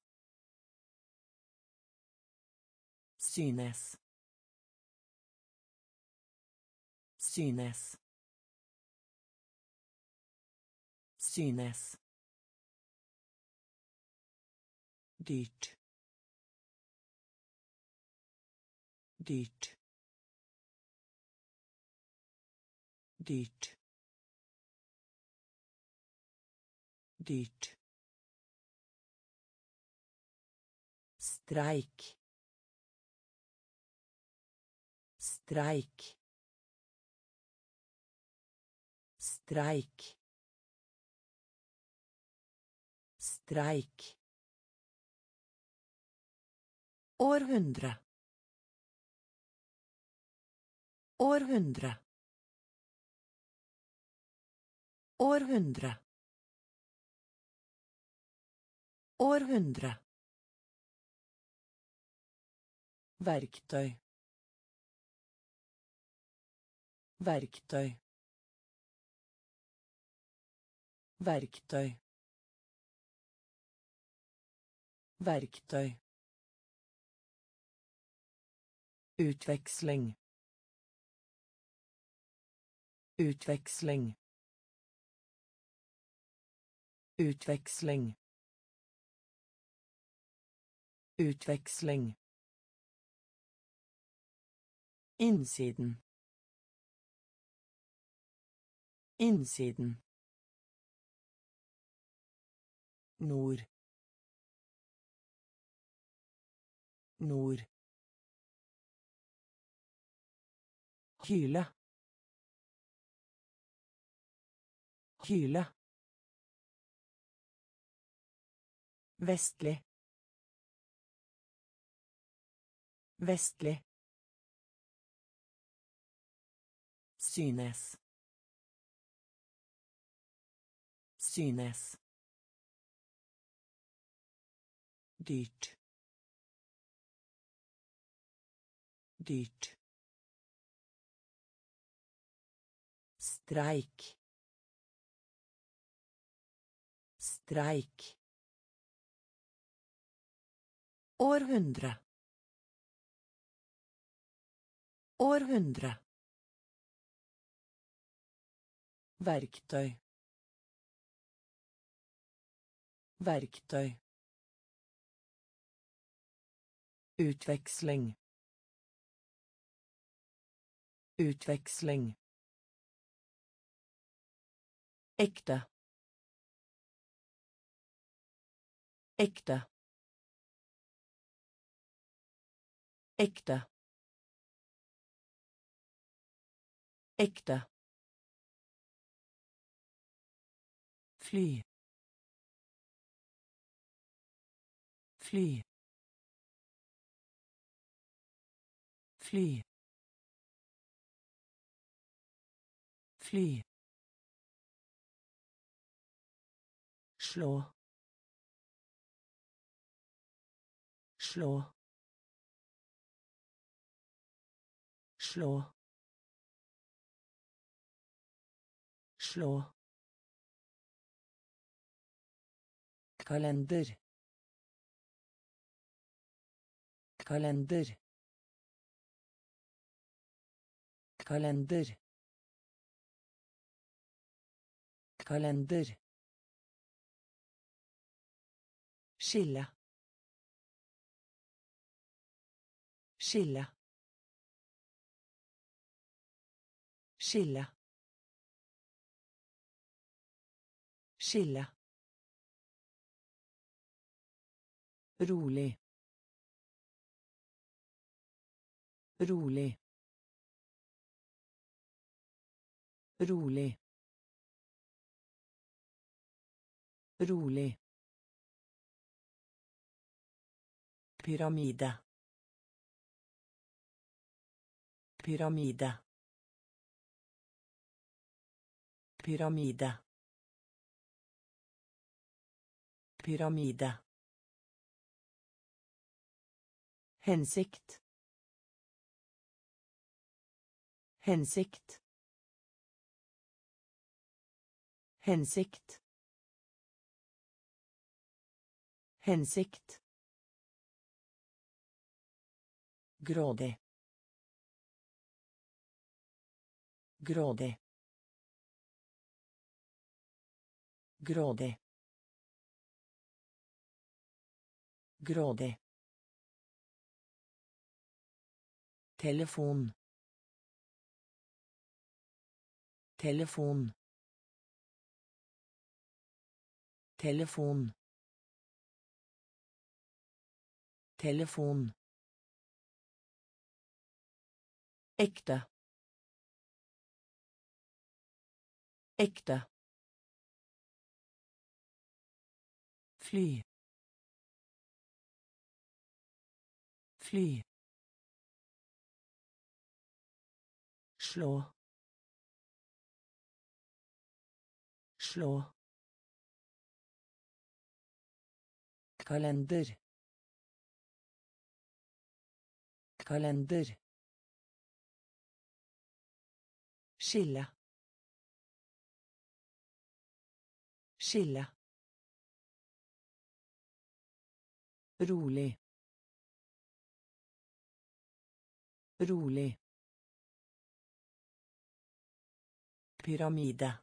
Synes. Synes. Synes. Dyrt. Dyrt. Dyrt. Dyrt. Streik. Streik. Streik. Streik. Århundre. Århundre. Århundre. Århundre. Verktøy. Verktøy. Verktøy. Verktøy. Utveksling. Utveksling. Utveksling. Utveksling. Innsiden. Innsiden. Nord. Nord. Kyle. Kyle. Vestlig. Vestlig. Synes. Synes. Dyrt. Dyrt. Streik. Streik. Århundre. Århundre. Verktøy. Verktøy. Utveksling. Utveksling. Ekte. Ekte. Ekte. Ekte. Fly. Fly. Fly. Fly. Slå. Slå. Slå. Slå. Kalender. Kalender. Kalender. Kalender. Skille. Skille. Skille. Skille. Rolig. Rolig. Rolig. Rolig. Pyramide. Pyramide. Pyramide. Pyramide. Hensikt. Hensikt. Hensikt. Hensikt. Grådig. Grådig. Grådig. Grådig. Telefon. Telefon. Telefon. Telefon. Ekte. Ekte. Fly. Fly. Slå. Slå. Kalender. Kalender. Skille. Skille. Rolig. Rolig. Pyramide.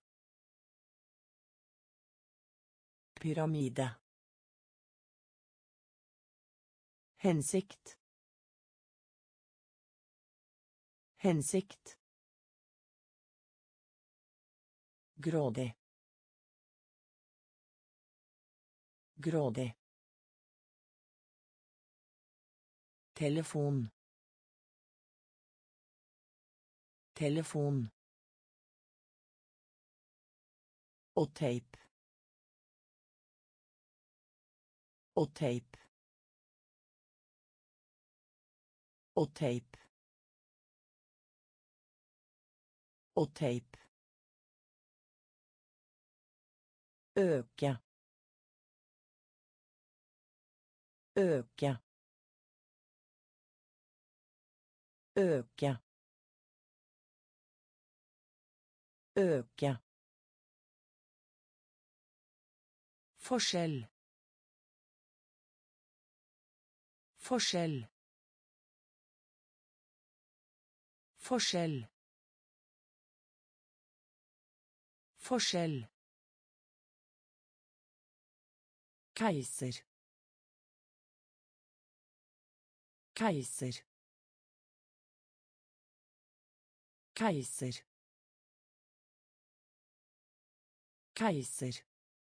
Pyramide. Hensikt. Hensikt. Grådig. Grådig. Telefon. Telefon. Og teip. Og teip. Og teip. Og teip. Øke. Øke. Øke. Øke. Forskjell. Forskjell. Forskjell. Forskjell. Keiser. Keiser. Keiser. Keiser.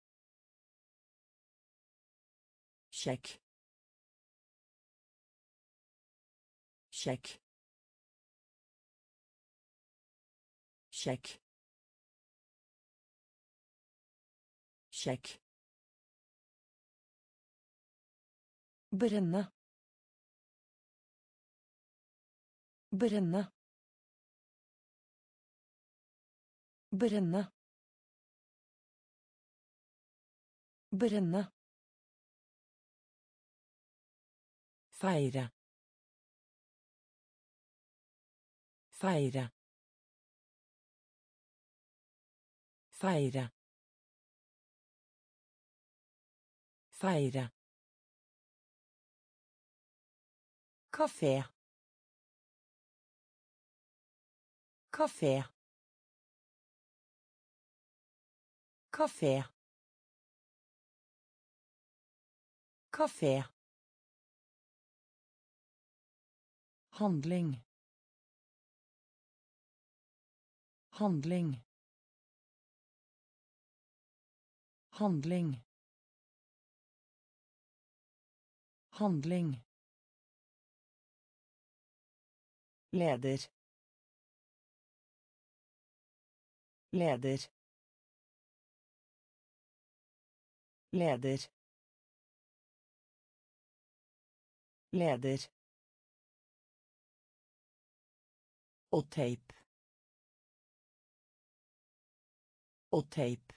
Kjekk. Kjekk. Kjekk. Kjekk. Brenne. Brenne. Brenne. Brenne. Feire. Feire. Feire. Feire. Kafé. Kafé. Kafé. Kafé. Handling. Handling. Handling. Handling. Leder. Leder. Leder. Leder. Og tape. Og tape.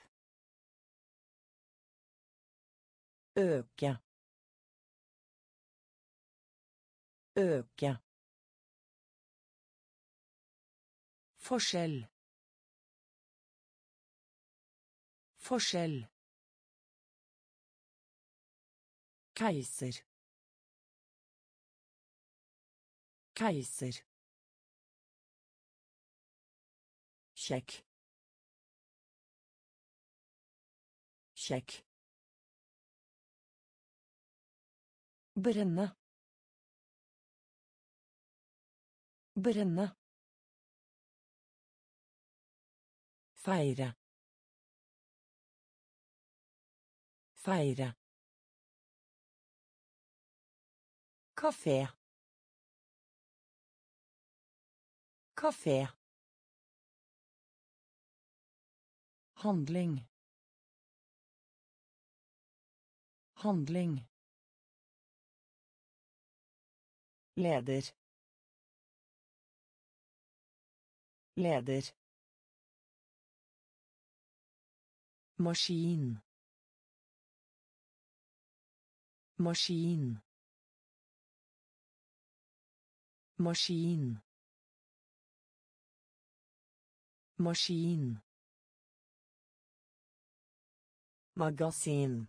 Øke. Øke. Forskjell. Forskjell. Keiser. Keiser. Kjekk. Kjekk. Brenne. Brenne. Feire. Feire. Kafé. Kafé. Handling. Handling. Leder. Leder. Maskin. Maskin. Maskin. Maskin. Magasin.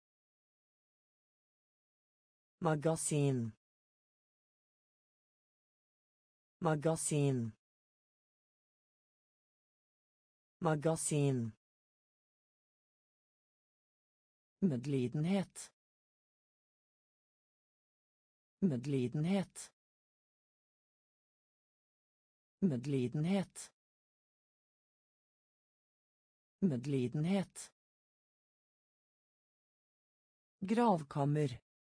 Magasin. Magasin. Magasin. Medlidenhet. Medlidenhet. Medlidenhet. Medlidenhet. Gravkammer.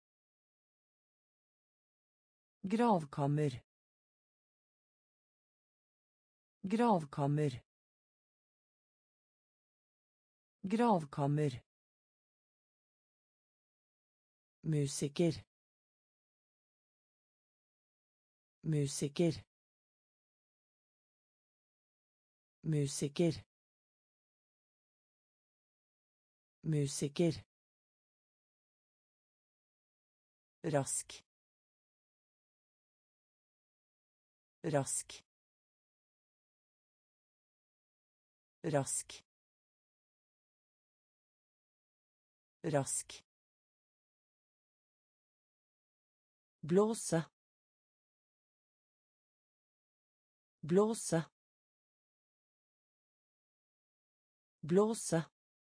Gravkammer. Gravkammer. Gravkammer. Musiker. Musiker. Musiker. Musiker. Rask. Rask. Rask. Rask. Blåse. Blåse. Blåse.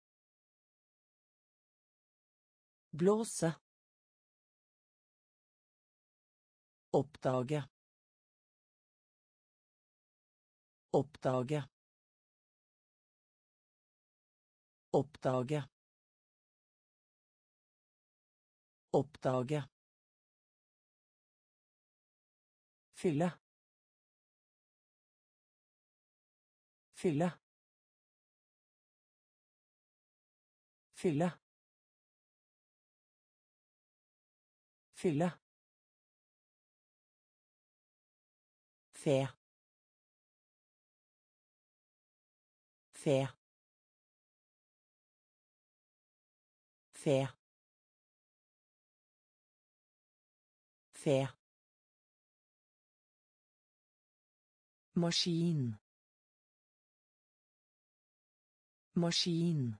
Blåse. Oppdage. Oppdage. Oppdage. Oppdage. Fylle. Fylle. Fylle. Fylle. Fe. Fe. Fe. Fe. Maskin. Maskin.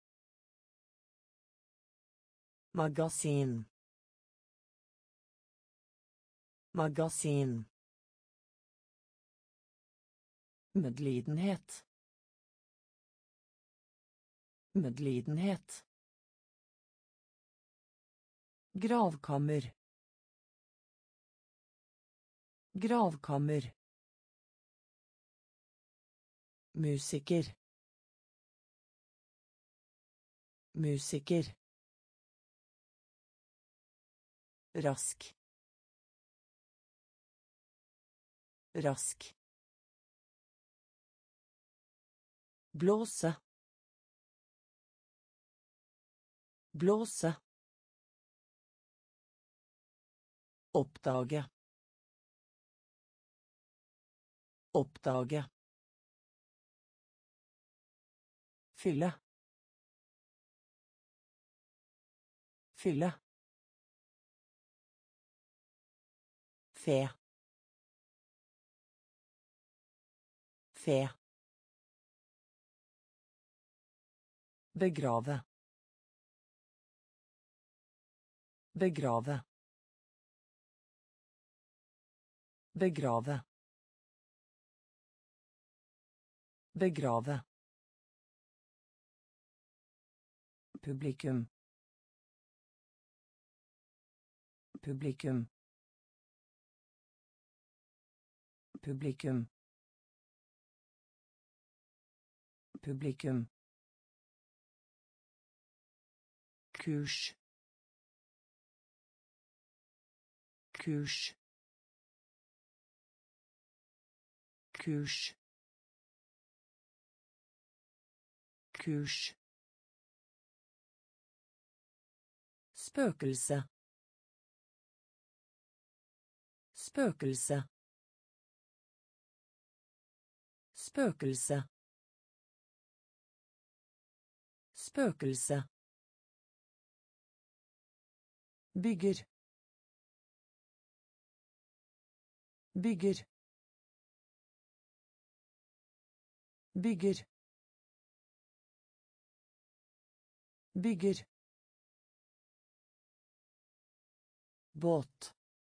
Magasin. Magasin. Medlidenhet. Medlidenhet. Gravkammer. Gravkammer. Musiker. Musiker. Rask. Rask. Blåse. Blåse. Oppdage. Oppdage. Fylle. Fylle. Fe. Fe. Begrave. Begrave. Begrave. Begrave. Publikum. Publikum. Publikum. Publikum. Kurs. Kurs. Kurs. Kurs. Spøkelse. Spøkelse. Spøkelse. Spøkelse. Bygger. Bygger. Bygger. Bygger. Båt.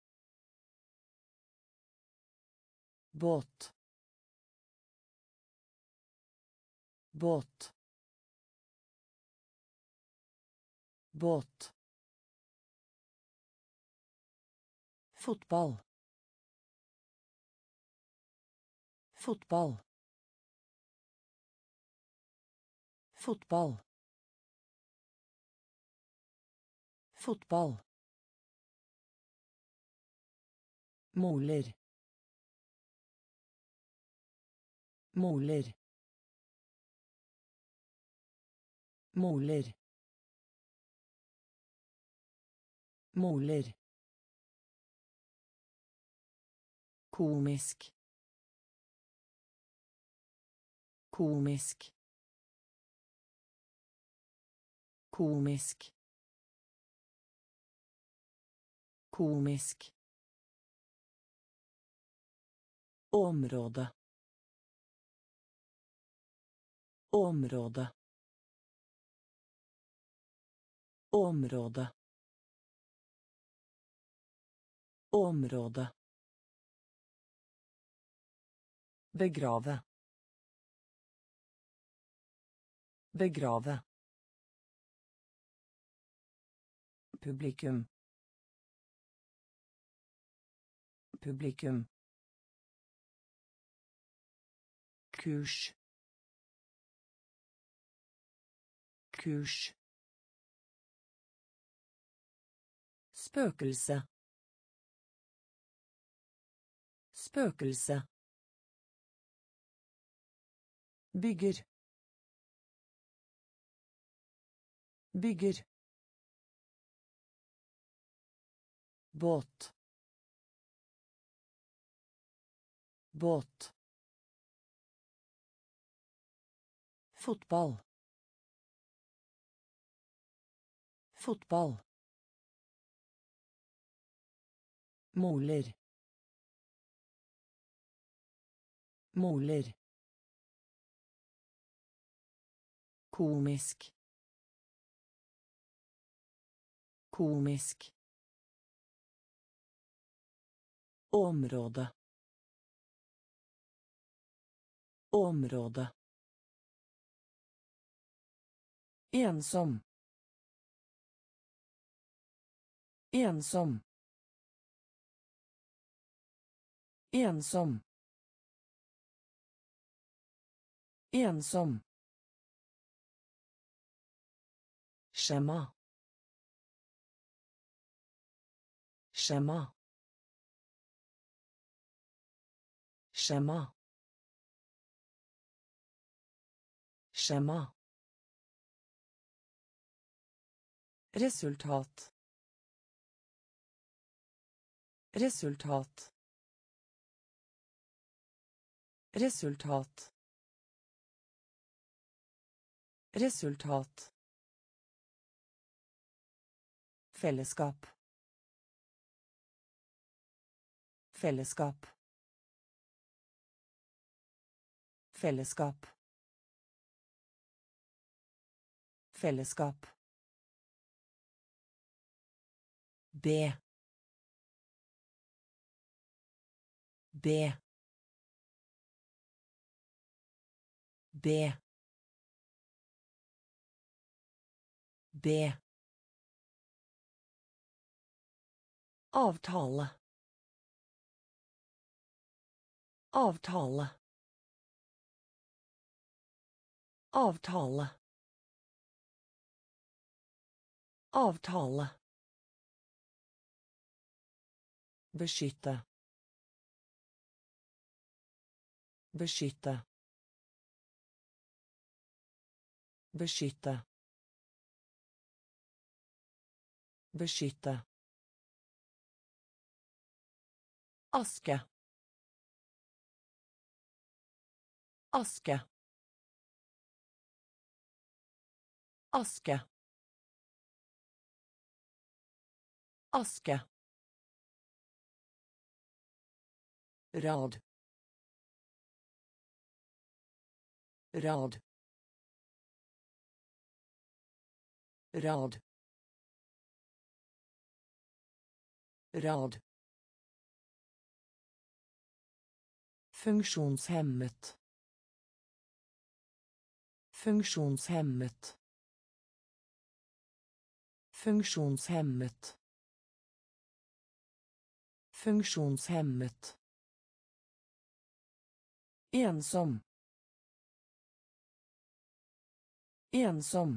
Båt. Båt. Båt. Fotball. Fotball. Fotball. Fotball. Måler. Måler. Måler. Måler. Komisk. Komisk. Komisk. Komisk. Område. Område. Område. Område. Begrave. Begrave. Publikum. Publikum. Kurs. kurs spøkelse spøkelse bygger bygger båt båt fotball fotball måler måler komisk komisk område område ensom ensom ensom ensom skjema skjema skjema skjema resultat resultat resultat resultat fellesskap fellesskap fellesskap fellesskap B B B B avtale avtale avtale avtale beskytte beskytte beskytte beskytte aske aske aske aske rad rad rad rad funksjonshemmet funksjonshemmet funksjonshemmet funksjonshemmet ensom ensom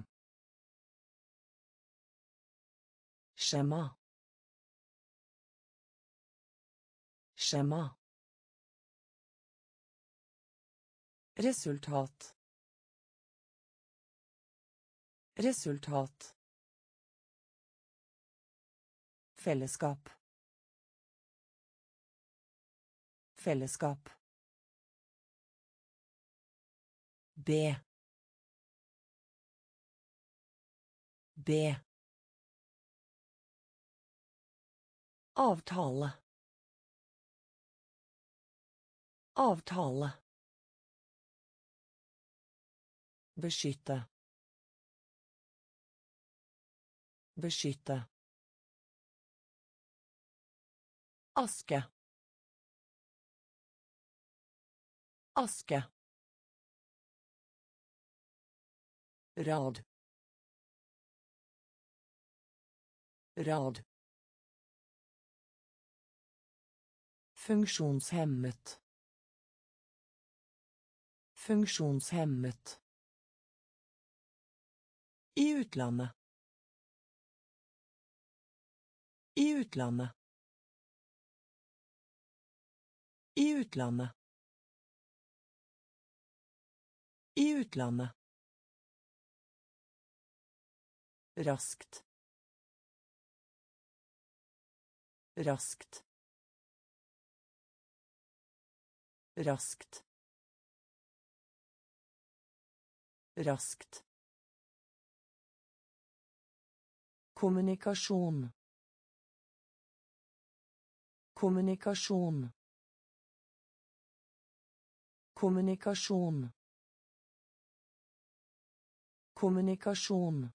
skjema skjema resultat resultat fellesskap fellesskap B B avtale avtale beskytte beskytte aske aske rad rad funksjonshemmet funksjonshemmet I utlandet. I utlandet. I utlandet. I utlandet. Raskt. Raskt. Raskt. Raskt. Kommunikasjon. Kommunikasjon. Kommunikasjon. Kommunikasjon.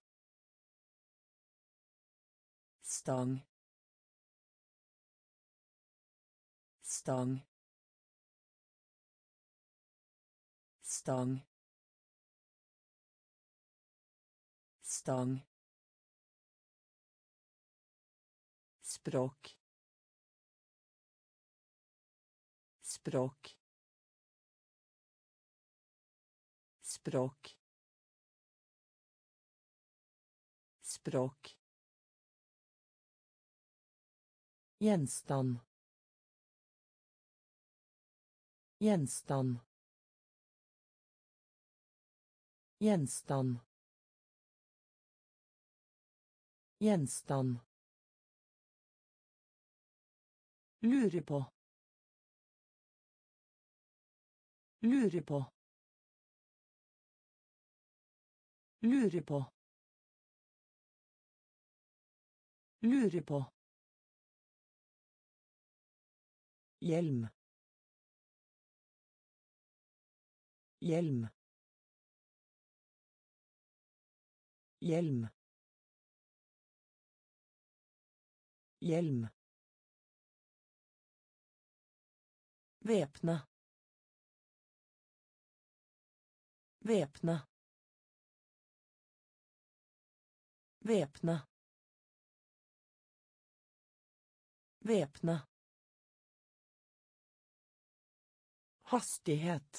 Stang. Stang. Stang. Stang. Språk. Språk. Språk. Språk. Gjenstand. Gjenstand. Gjenstand. Gjenstand. Lure på. Lure på. Lure på. Lure på. Hjelm. Hjelm. Hjelm. Hjelm. Væpne. Væpne. Væpne. Væpne. Hastighet.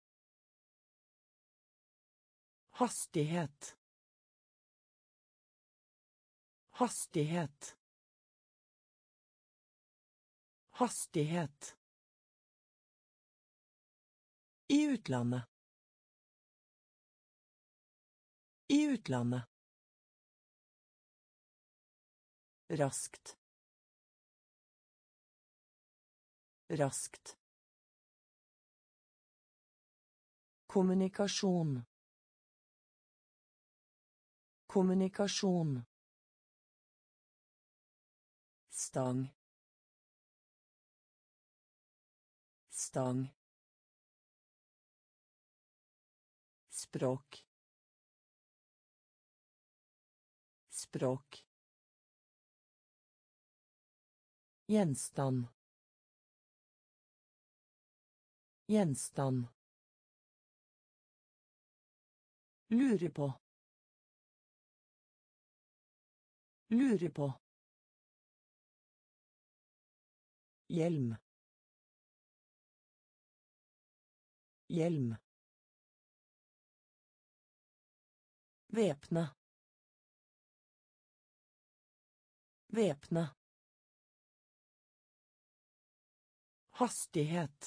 Hastighet. Hastighet. Hastighet. I utlandet. I utlandet. Raskt. Raskt. Kommunikasjon. Kommunikasjon. Stang. Stang. Språk. Språk. Gjenstand. Gjenstand. Lure på. Lure på. Hjelm. Hjelm. Væpne. Væpne. Hastighet.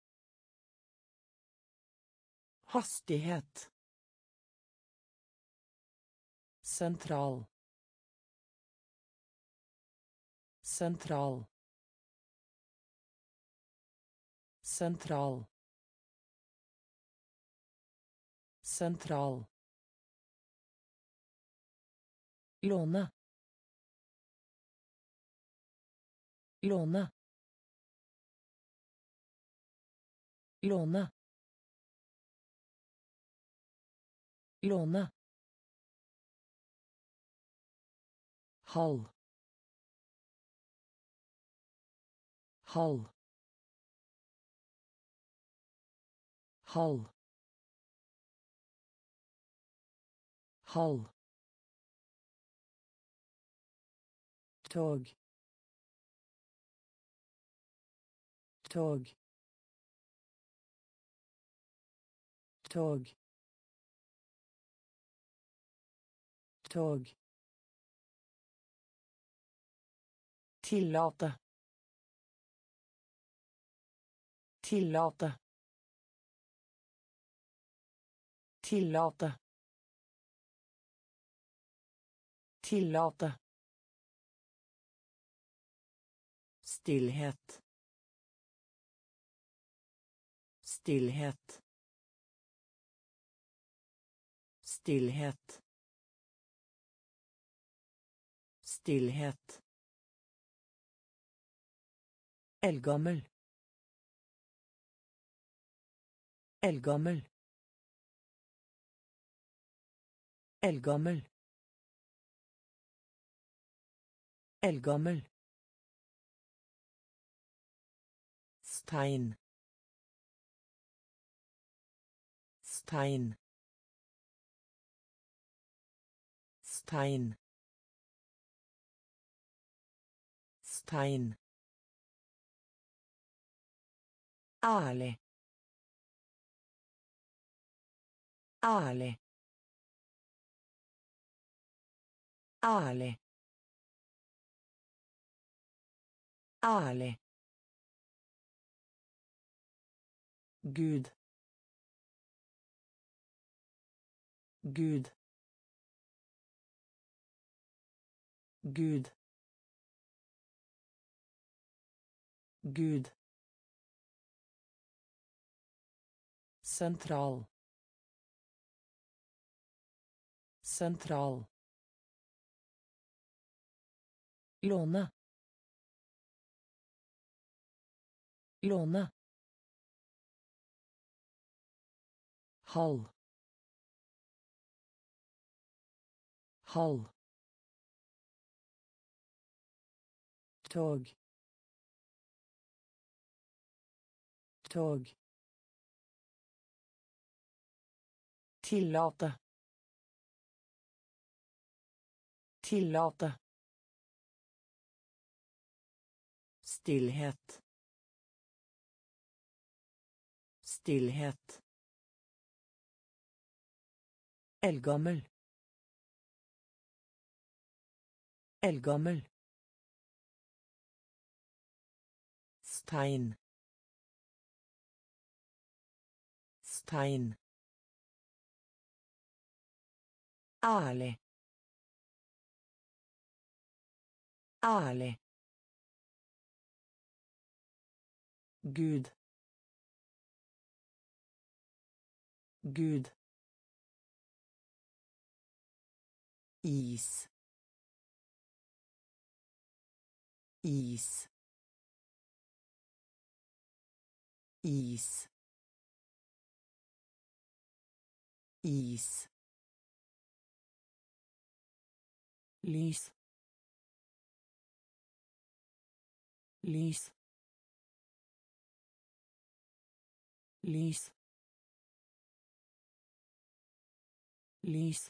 Hastighet. Sentral. Sentral. Sentral. Sentral. Låne. Låne. Låne. Låne. Halv. Halv. Halv. Halv. Tog. Tog. Tog. tog, tillåta, tillåta, tillåta, tillåta, stillhet, stillhet, stillhet, stillhet, eldgammel, eldgammel, eldgammel, eldgammel, stein, stein, stein, stein, ærlig, ærlig, ærlig, ærlig, Gud, Gud, Gud, Gud, sentral, sentral, låne, låne, halv, halv, tog, tog, tillåta, tillåta, stillhet, stillhet, eldgammel, eldgammel, stein, stein, ærlig, ærlig, Gud, Gud, is, is, is, is, lys, lys, lys, lys,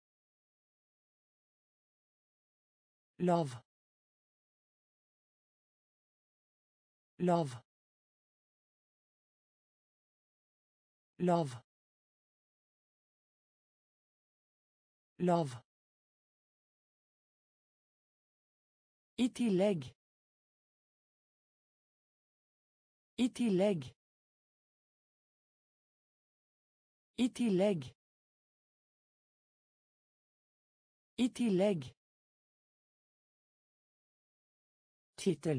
lav, lav, lav, lav, i tillegg, i tillegg, i tillegg, i tillegg, tittel,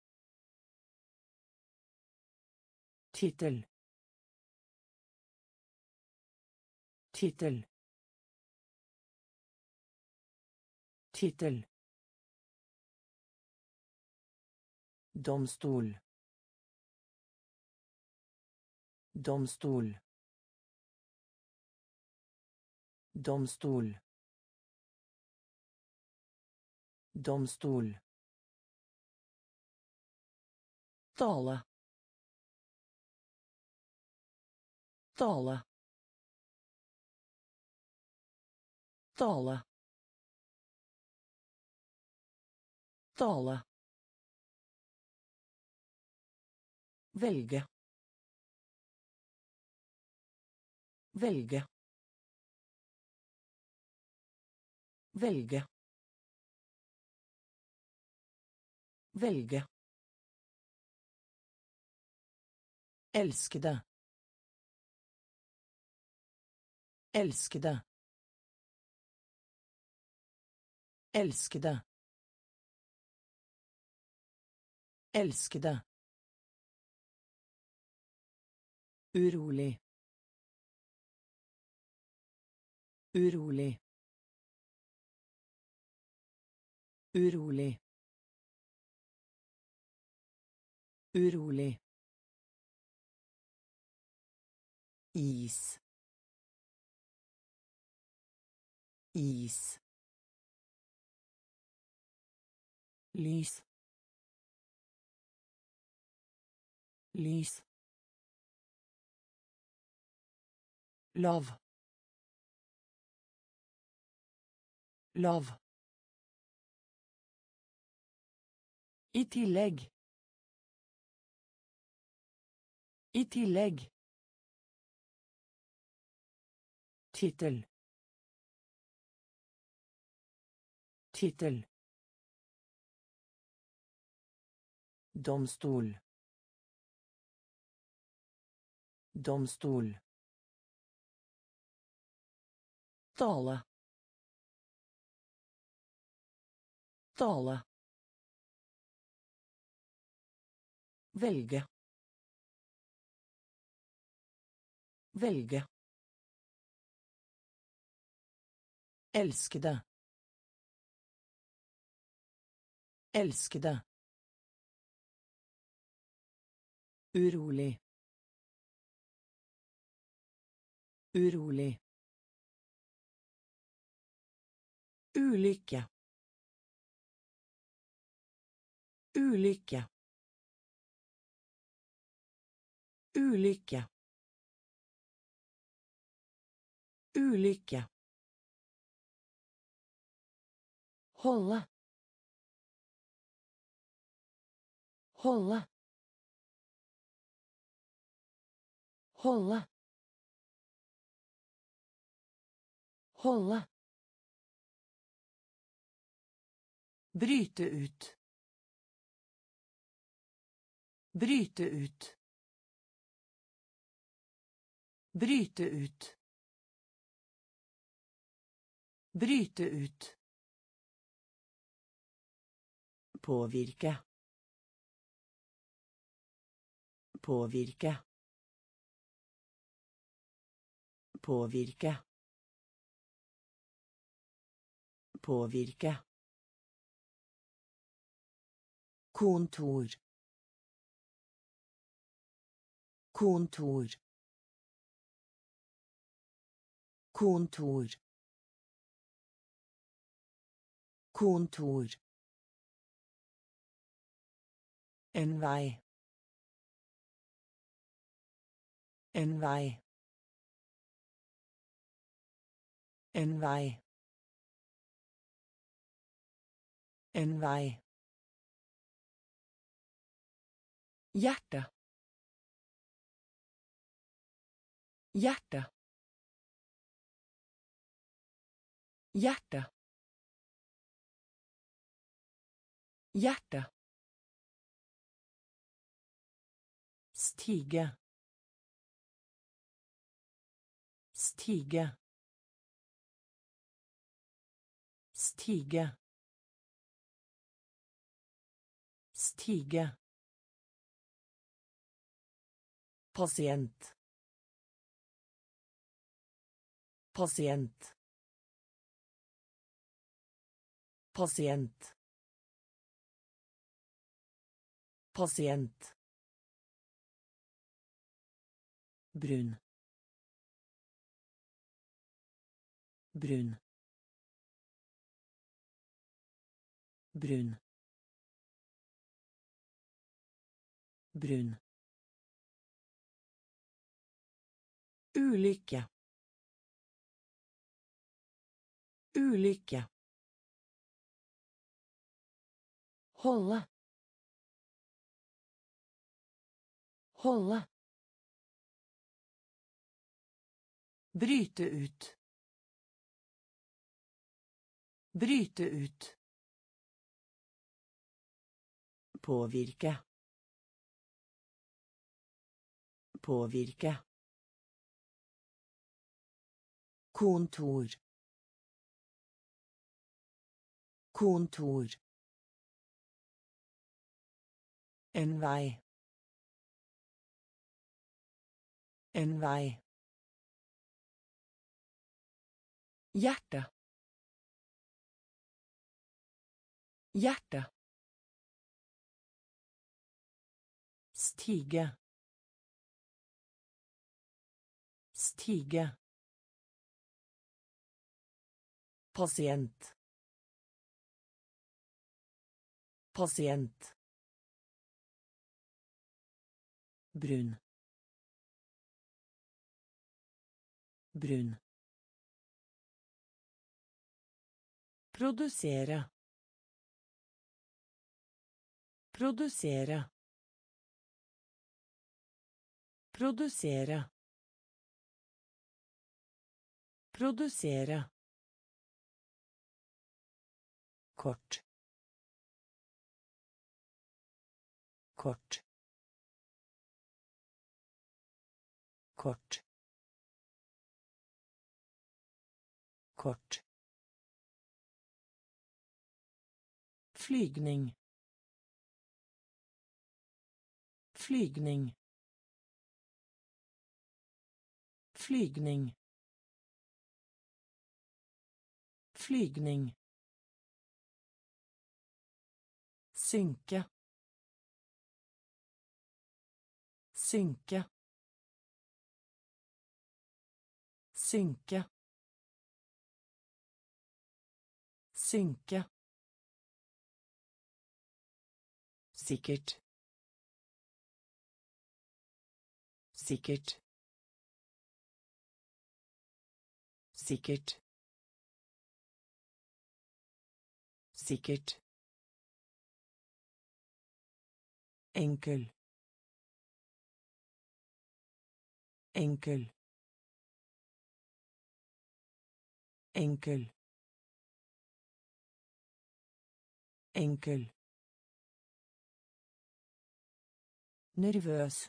tittel, tittel, tittel, domstol, domstol, domstol, domstol, tale, tale, tale, tale, velge, velge, Velge. Velge. Elskede. Elskede. Elskede. Elskede. Urolig. Urolig. Urolig. Urolig. Is. Is. Lys. Lys. Lav. Lav. I tillegg. I tillegg. Tittel. Tittel. Domstol. Domstol. Tale. Tale. Velge. Velge. Elskede. Elskede. Urolig. Urolig. Ulykke. Ulykke. Ulykke. Ulykke. Holde. Holde. Holde. Holde. Bryte ut. Bryte ut. Bryte ut. Bryte ut. Påvirke. Påvirke. Påvirke. Påvirke. Kontor. Kontor. Kontor. Kontor. En vei. En vei. En vei. En vei. Hjerte. Hjerte. Hjerte. Hjerte. Stige. Stige. Stige. Stige. Pasient. Pasient. Pasient. Pasient. Brun. Brun. Brun. Brun. Ulykke. Ulykke. Holde. Holde. Bryte ut. Bryte ut. Påvirke. Påvirke. Kontor. Kontor. En vei. En vei. Hjerte. Hjerte. Stige. Stige. Pasient. Pasient. Brun. Brun. Produsere. Produsere. Produsere. Produsere. Kort. Kort. Kort. Kort. Flygning. Flygning. Flygning. Flygning. Synke. Synke. Synke. Synke. Sikkert. Sikkert. Sikkert. Sikkert. Enkel. Enkel. Enkel. Enkel. Nervøs.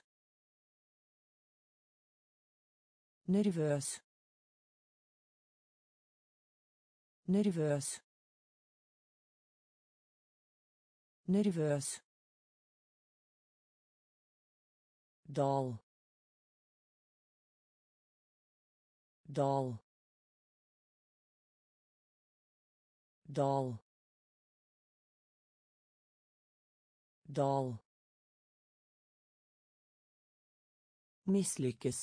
Nervøs. Nervøs. Nervøs. Dal. Dal. Dal. Dal. Misslyckes.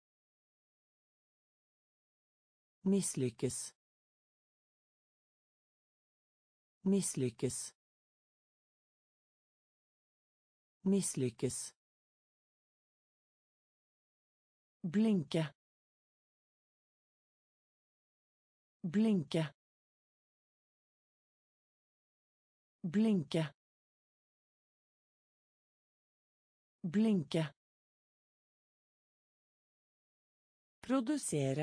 Misslyckes. Misslyckes. Misslyckes. Blinke. Blinke. Blinke. Blinke. Producere.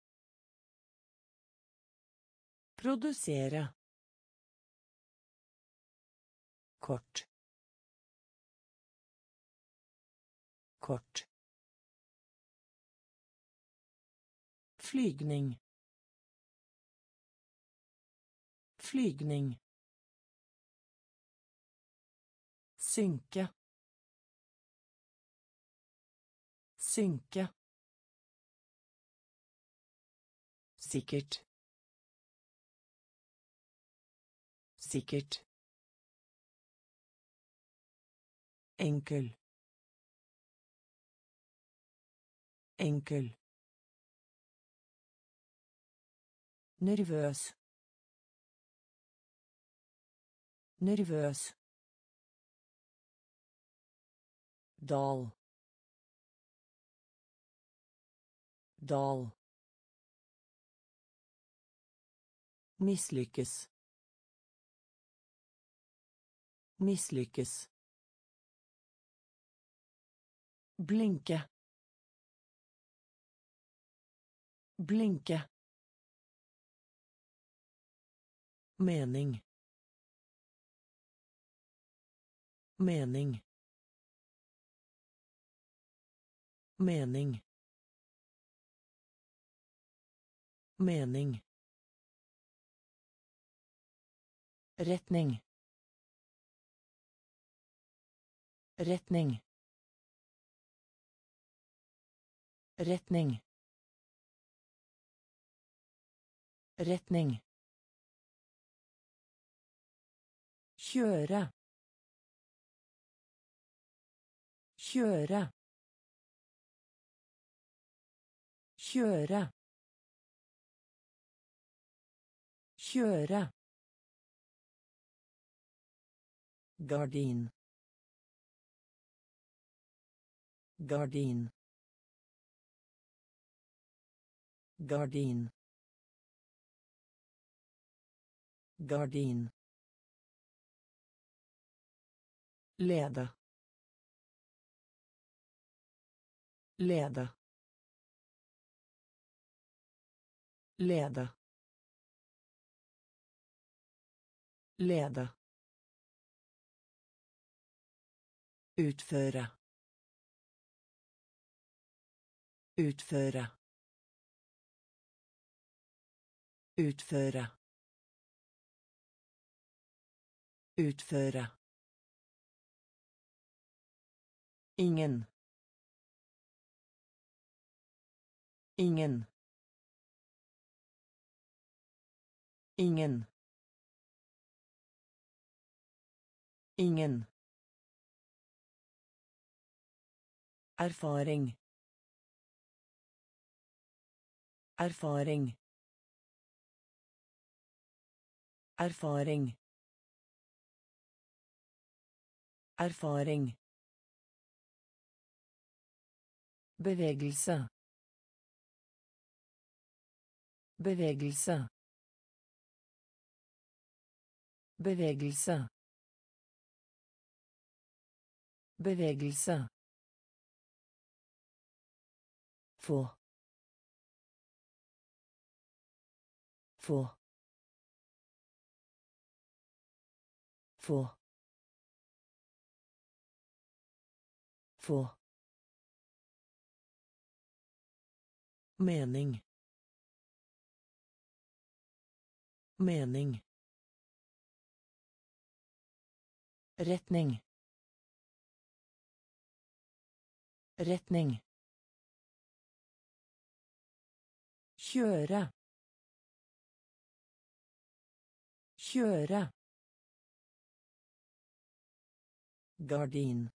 Producere. Kort. Kort. Flygning. Flygning. Synke. Synke. Sikkert. Sikkert. Enkel. Enkel. Nervøs. Nervøs. Dal. Dal. Misslyckes. Misslyckes. Blinke. Blinke. mening, mening, mening, mening, retning, retning, retning, retning, kjøre, kjøre, kjøre, kjøre, gardin, gardin, gardin, gardin, lede, lede, lede, lede, utføre, utføre, utføre, utføre, ingen, ingen, ingen, ingen, erfaring, erfaring, erfaring, erfaring, bevegelse, bevegelse, bevegelse, bevegelse, få, få, få, få, mening, mening, retning, retning, kjøre, kjøre, gardin,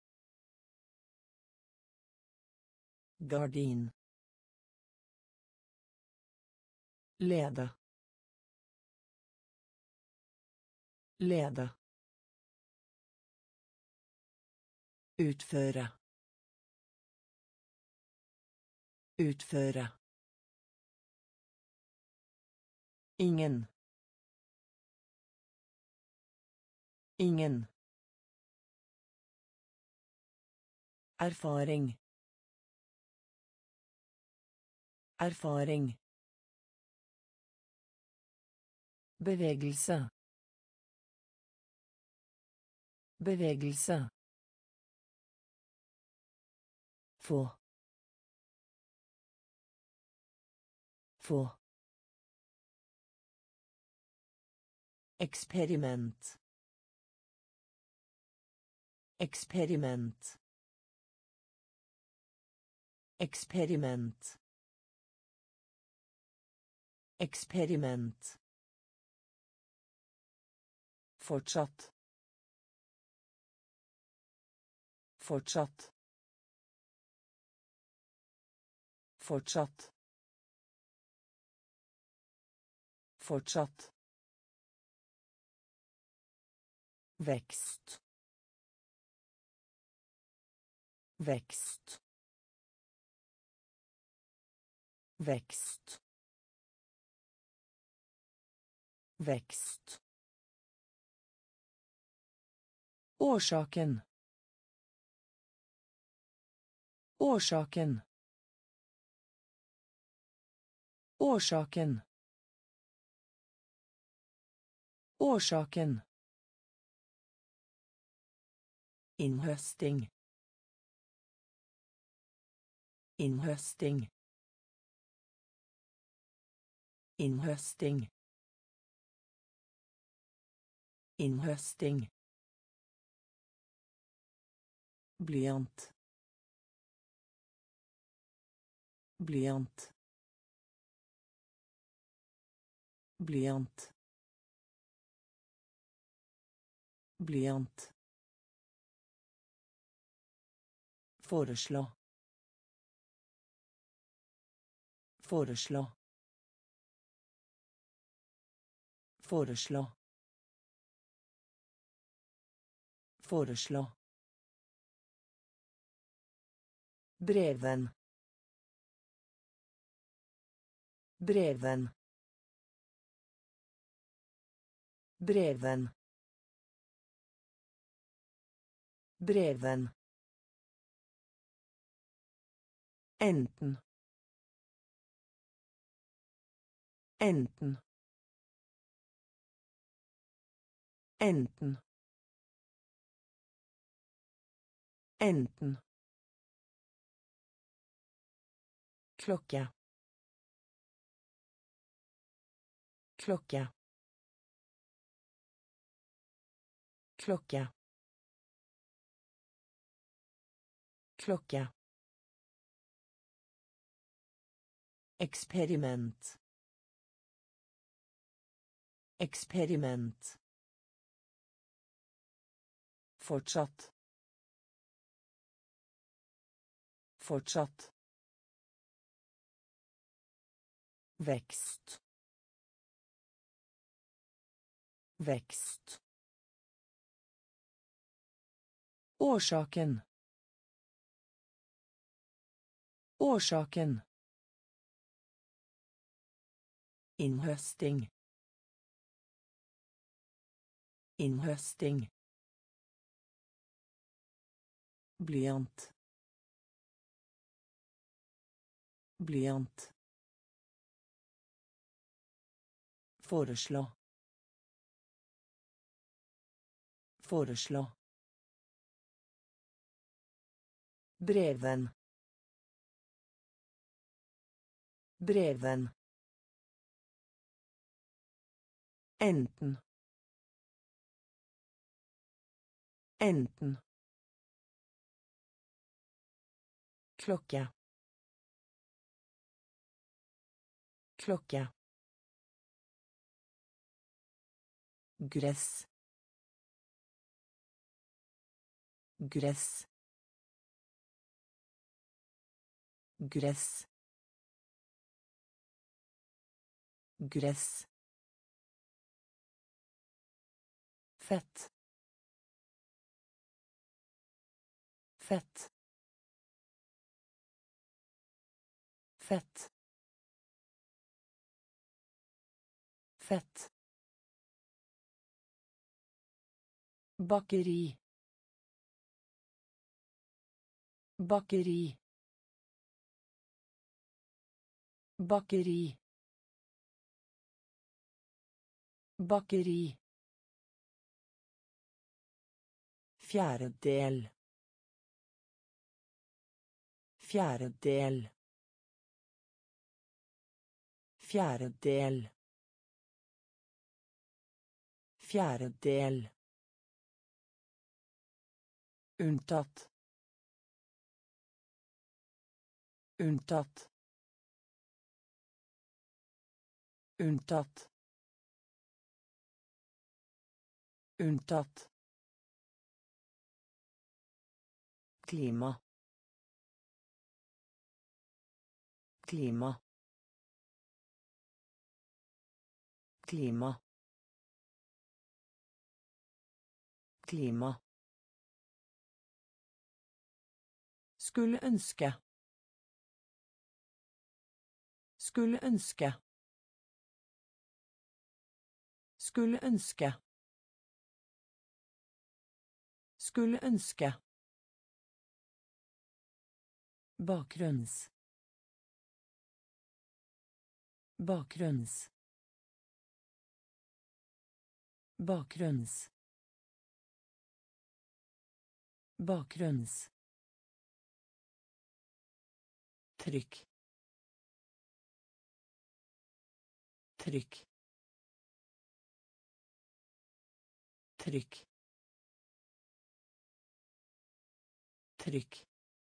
gardin, lede, lede, utføre, utføre, ingen, ingen, erfaring, erfaring, bevegelse, bevegelse, få, få, eksperiment, eksperiment, eksperiment, eksperiment, fortsatt, fortsatt, fortsatt, fortsatt, vekst, vekst, vekst, vekst, årsaken, årsaken, årsaken, Årsaken. Innhøsting. Innhøsting. Innhøsting. Innhøsting. Blyant. Blyant. Blyant. Blyant. Foreslå. Foreslå. Foreslå. Foreslå. Breven. Breven. Breven. Breven. Enten. Enten. Enten. Enten. Klokke. Klokke. Klokke. Klokke. Experiment. Experiment. Fortsatt. Fortsatt. Växt. Växt. Årsaken. Årsaken. Innhøsting. Innhøsting. Blyant. Blyant. Foreslå. Foreslå. Breven. Breven. Enten. Enten. Klokke. Klokke. Gress. Gress. Gress. Gress. Fett. Fett. Fett. Fett. Bakeri. Bakeri. Bakeri. Bakeri. Fjerdedel. Fjerdedel. Fjerdedel. Fjerdedel. Unntatt. Unntatt. Unntatt. Unntatt. Klima. Klima. Klima. Klima. Skulle ønske. Skulle ønske. Skulle ønske. Skulle ønske. Bakgrunns. Bakgrunns. Bakgrunns. Bakgrunns. Trykk. Trykk. Trykk. Trykk.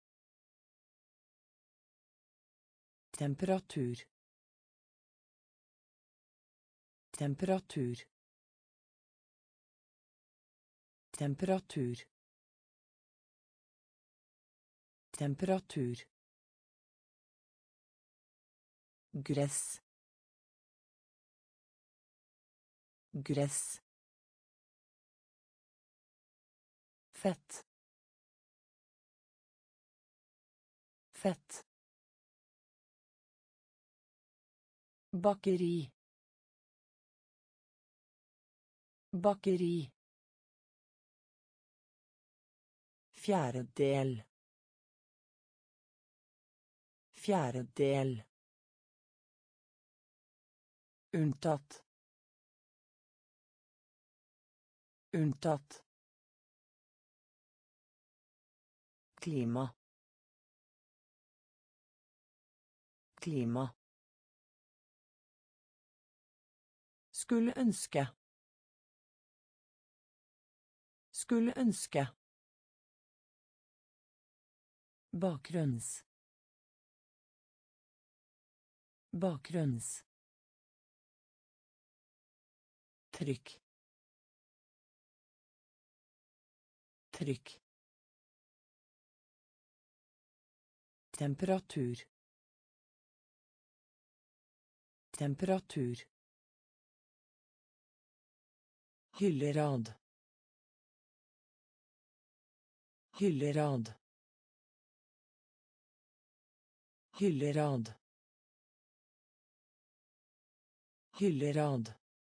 Temperatur. Temperatur. Temperatur. Temperatur. Gress. Gress. Fett. Fett. Bakeri. Bakeri. Fjerdedel. Fjerdedel. Unntatt. Unntatt. Klima. Klima. Skulle ønske. Skulle ønske. Bakgrunns. Bakgrunns. Trykk. Trykk. Temperatur. Temperatur. Hyllerad. Hyllerad. Hyllerad. Hyllerad.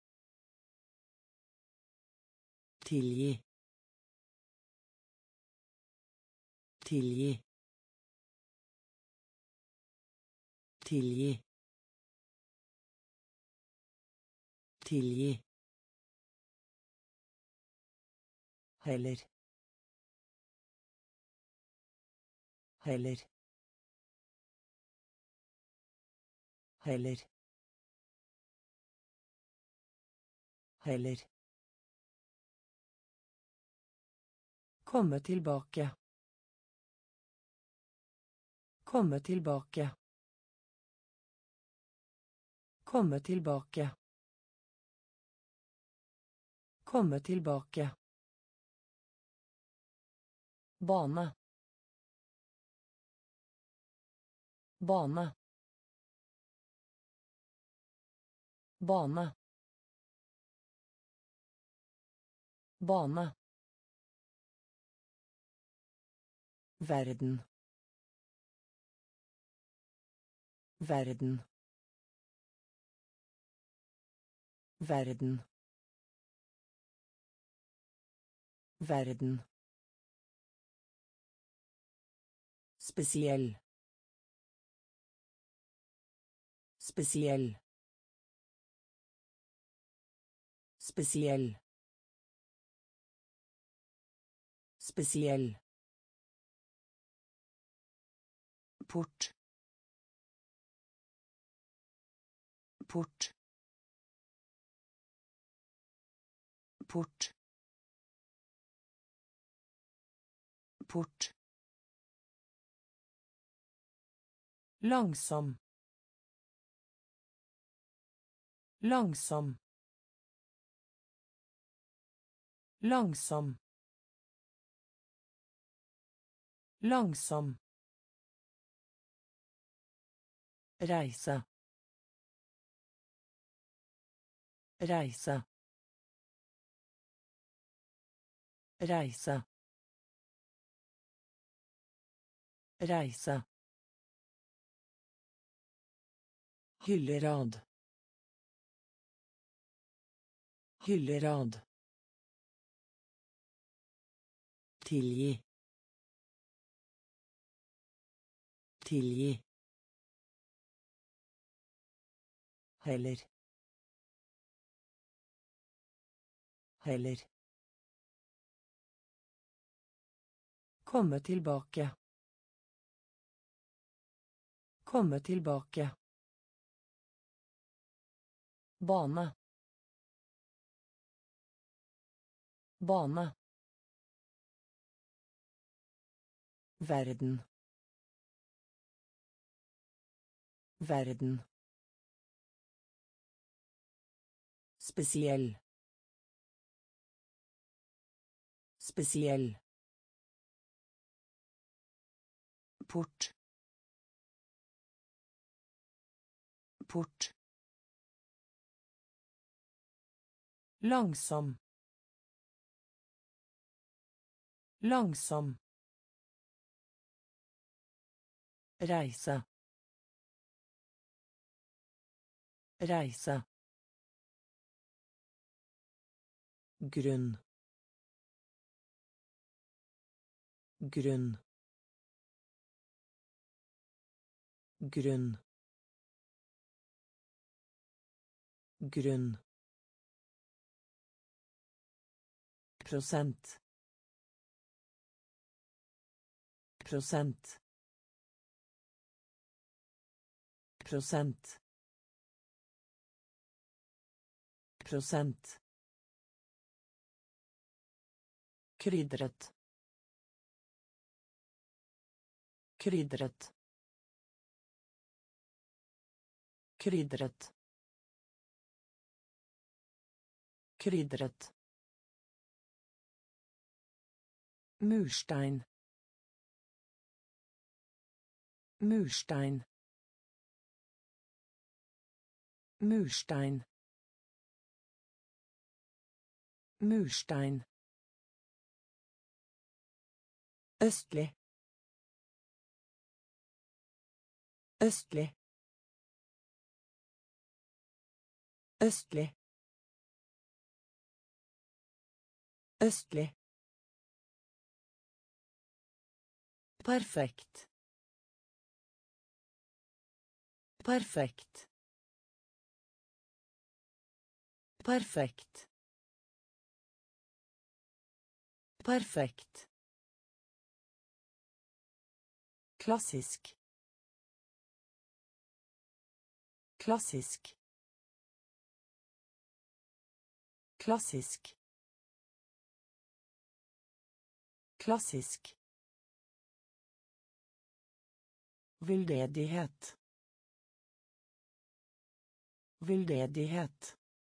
Tilgi. Tilgi. Tilgi. Tilgi. Heller. Heller. Heller. Heller. Komme tilbake. Komme tilbake. Komme tilbake. Komme tilbake. Bane. Bane. Bane. Bane. Verden. Verden. Verden. Verden. Spesiell. Spesiell. Spesiell. Spesiell. Port. Port. Port. Port. Langsom. Langsom. Langsom. Langsom. Reise. Reise. Reise. Reise. Hyllerad. Hyllerad. Tilgi. Tilgi. Heller. Heller. Komme tilbake. Komme tilbake. Bane. Bane. Verden. Verden. Spesiell. Spesiell. Port. Port. Langsom. Langsom. Reise. Reise. Grunn. Grunn. Grunn. Grunn. Prosent. Prosent. Prosent. Prosent. Krydret. Krydret. Krydret. Krydret. Murstein. Murstein. Murstein. Murstein. Østlig. Østlig. Østlig. Østlig. Perfekt. Perfekt. Perfekt. Perfekt. Klassisk. Klassisk. Klassisk. Klassisk. Veldedighet. Veldedighet.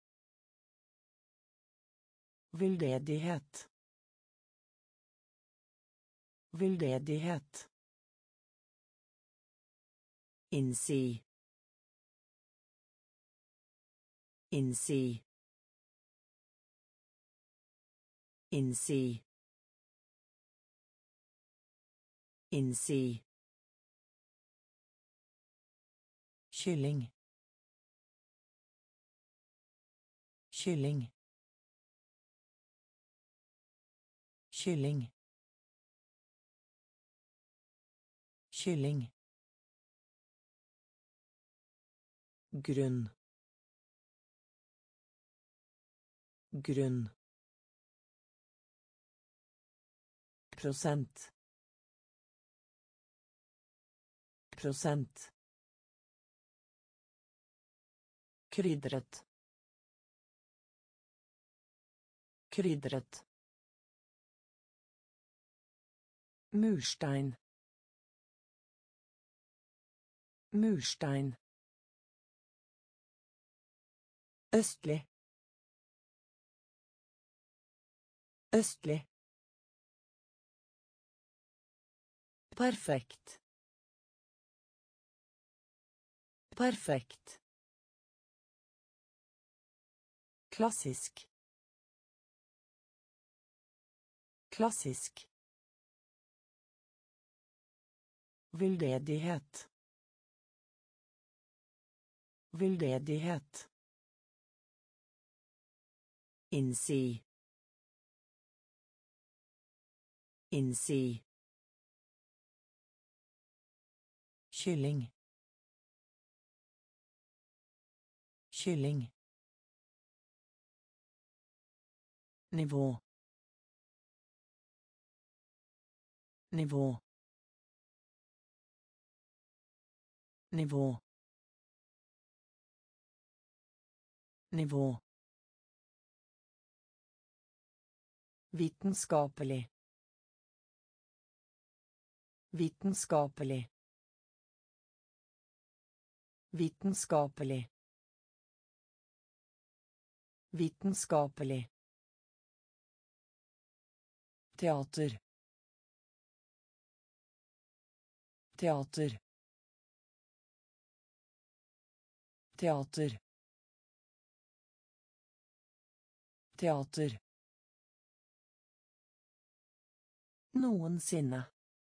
Veldedighet. Veldedighet. Innsi. Innsi. Innsi. Innsi. Kylling. Kylling. Kylling. Kylling. Grunn. Grunn. Prosent. Prosent. Krydret. Krydret. Murstein. Murstein. Østlig. Østlig. Perfekt. Perfekt. Klassisk. Klassisk. Veldedighet. Veldedighet. Innsi. Innsi. Kylling. Kylling. Nivå. Nivå. Nivå. Nivå. Vitenskapelig. Vitenskapelig. Vitenskapelig. Vitenskapelig. Teater. Teater. Teater. Teater. Noensinne.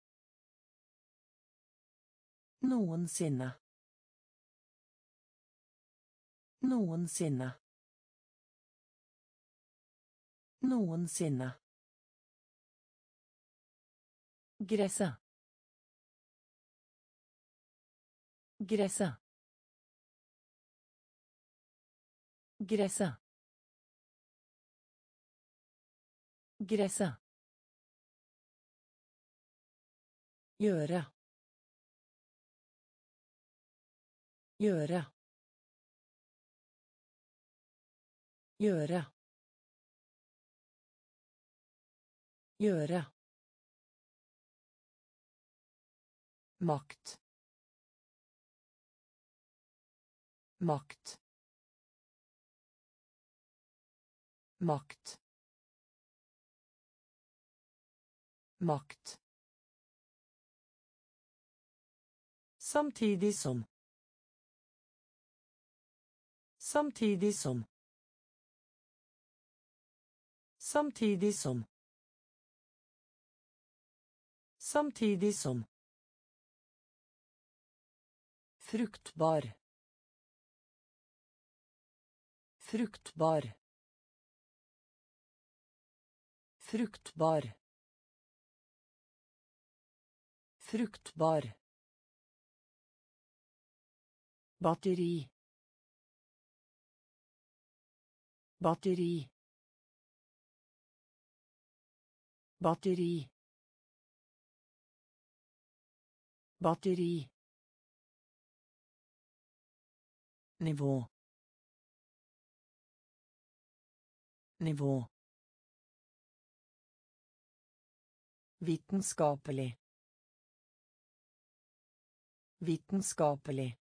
Noensinne. Noensinne. Noensinne. Gresset. Gresset. Gresset. Gresset. Gjøre. Gjøre. Gjøre. Gjøre. Makt. Makt. Makt. Makt. Samtidig som. Samtidig som. Samtidig som. Samtidig som. Fruktbar. Fruktbar. Fruktbar. Fruktbar. Batteri. Batteri. Batteri. Batteri. Nivå. Nivå. Vitenskapelig. Vitenskapelig.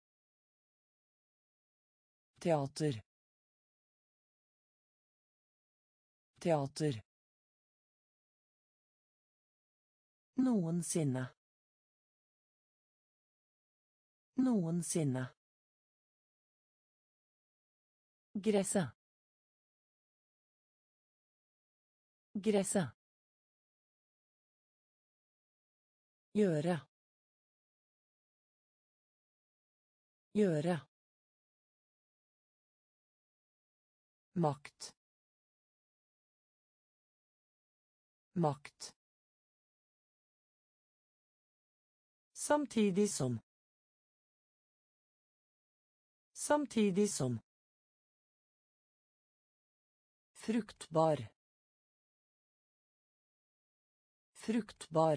Teater. Teater. Noensinne. Noensinne. Gresset. Gresset. Gjøre. Gjøre. Makt. Makt. Samtidig som. Samtidig som. Fruktbar. Fruktbar.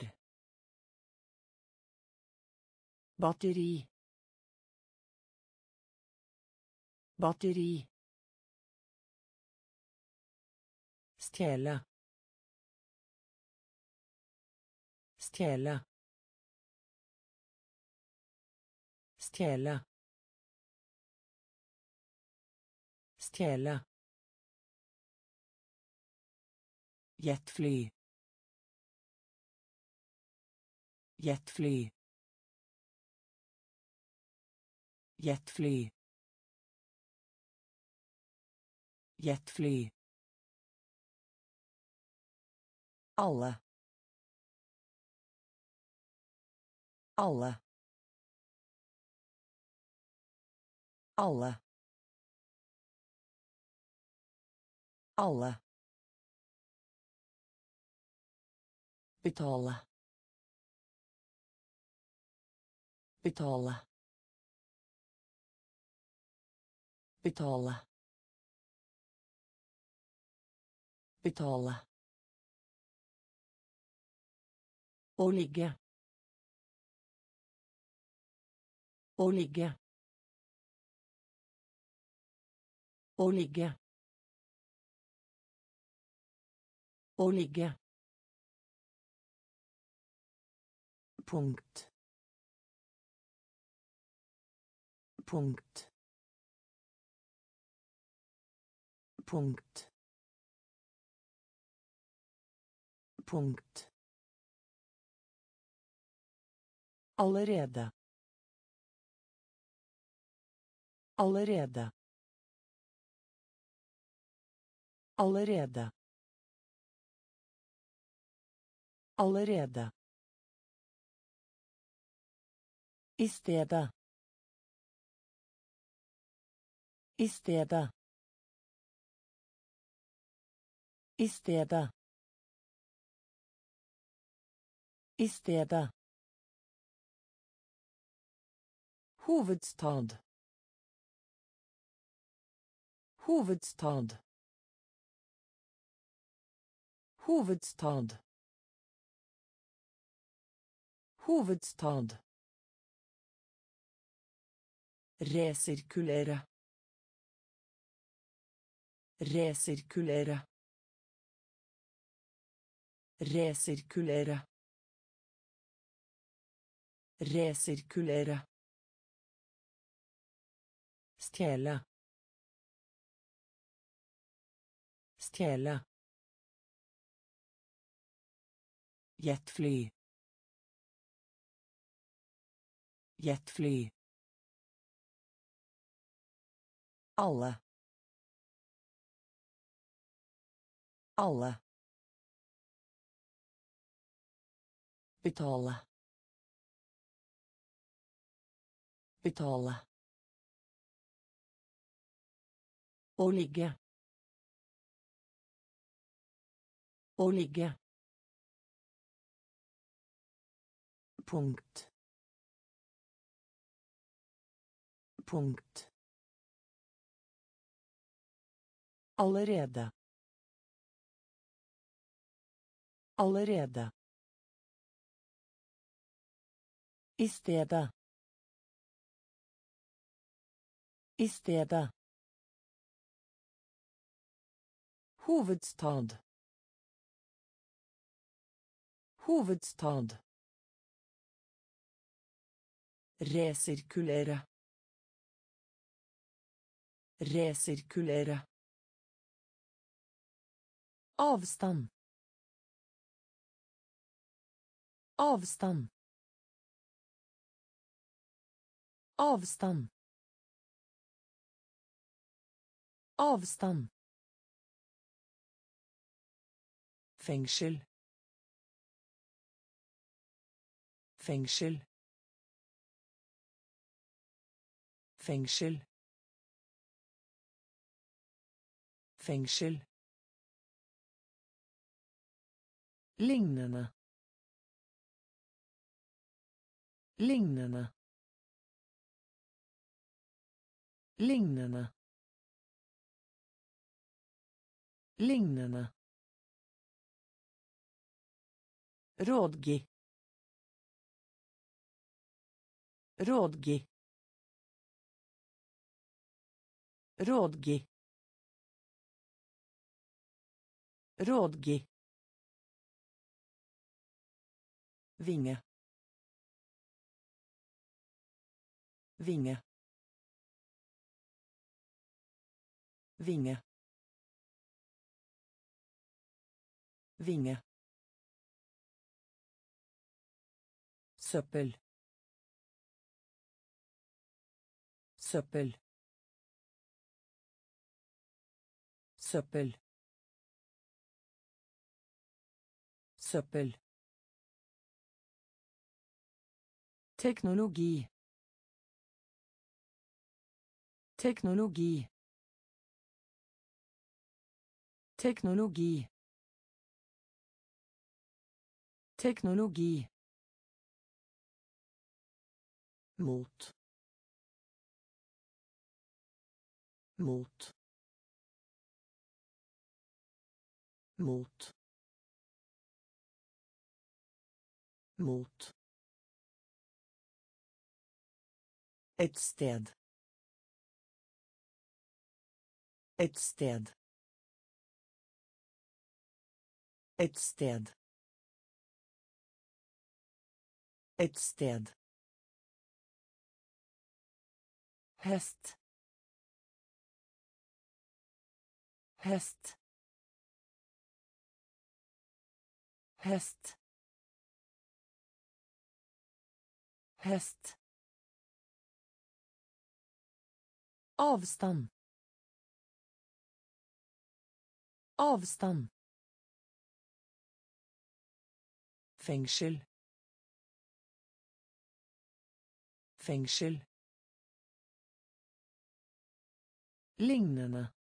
Batteri. Batteri. Stjele. Stjele. Stjele. Stjele. Jetfly. Jetfly. Jetfly. Jetfly. Alle. Alle. Alle. Alle. Betale. Betale. Betale. Betale. Å ligge. Å ligge. Å ligge. Å ligge. Punkt. Punkt. Punkt. Punkt. Allerede. Allerede. Allerede. Allerede. I stedet. I stedet. I stedet. I stedet. Hovedstad. Hovedstad. Hovedstad. Hovedstad. Resirkulere. Resirkulere. Resirkulere. Resirkulere. Stjele. Stjele. Jetfly. Jetfly. Alle. Alle. Betale. Betale. Å ligge. Å ligge. Punkt. Punkt. Allerede. Allerede. I stedet. I stedet. Hovedstad. Hovedstad. Resirkulere. Resirkulere. Avstand. Avstand. Avstand. Avstand. Fengsel. Fengsel. Fengsel. Fengsel. Lignende. Lignende. Lignende. Lignende. Rådgi. Rådgi. Rådgi. Rådgi. Vinge. Vinge. Vinge. Vinge. Søppel. Søppel. Søppel. Søppel. Teknologi. Teknologi. Teknologi. Teknologi. Mot. Mot. mot mot ett sted ett sted ett sted ett sted häst häst häst häst avstånd avstånd fängsel fängsel lignende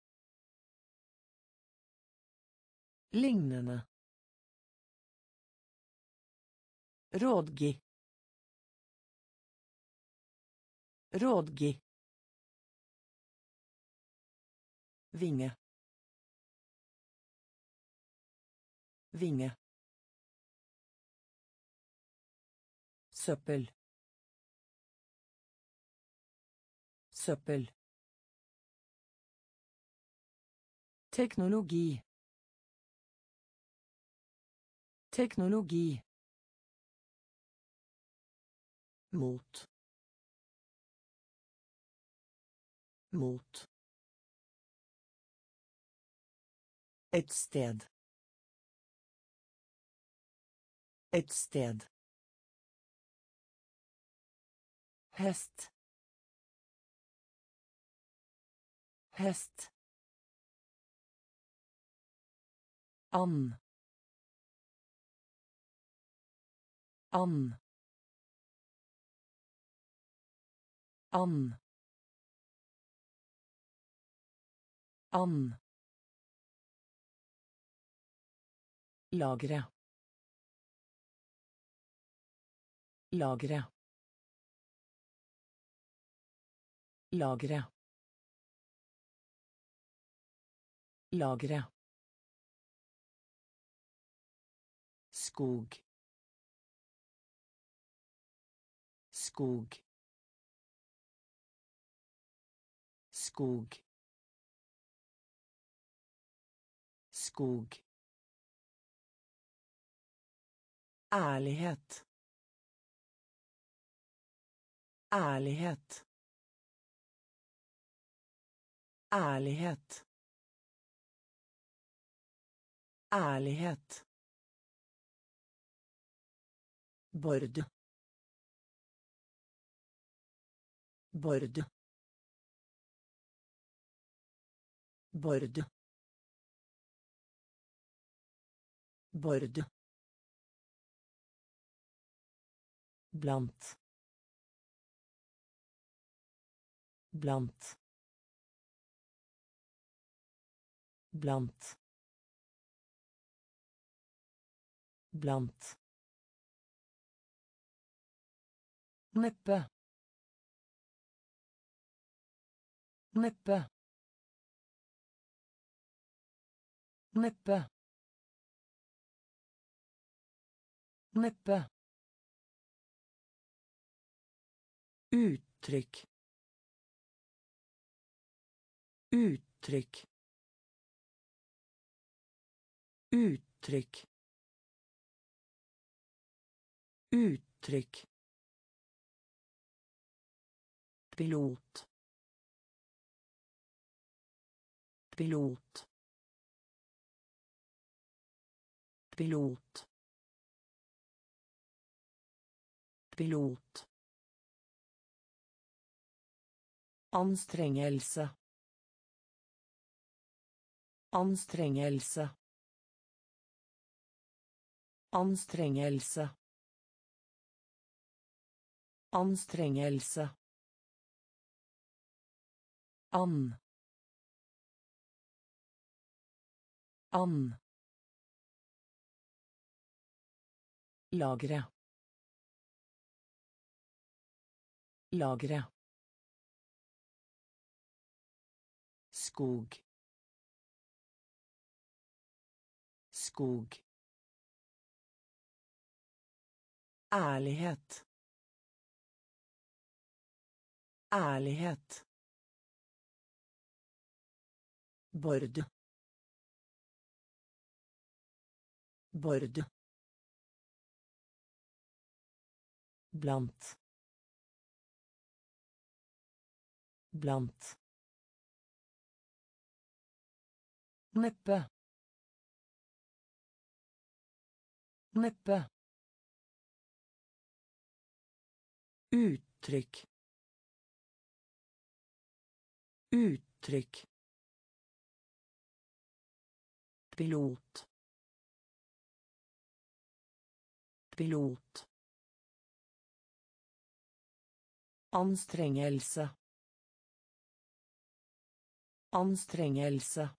lignende rådgi rådgi vinge vinge söppel söppel teknologi teknologi mot mot ett sted ett sted häst häst an an an an lagre lagre lagre lagre skog skog skog skog ärlighet ärlighet ärlighet ärlighet bord bord bord bord blant blant blant blant neppe neppe neppe neppe uttryck uttryck uttryck uttryck pilot pilot pilot pilot anstrengelse anstrengelse anstrengelse anstrengelse an an lagre lagre skog skog, ärlighet, ärlighet, bord, bord, blant, blant, neppe, neppe, uttryck, uttryck, pilot, pilot, anstrengelse, anstrengelse,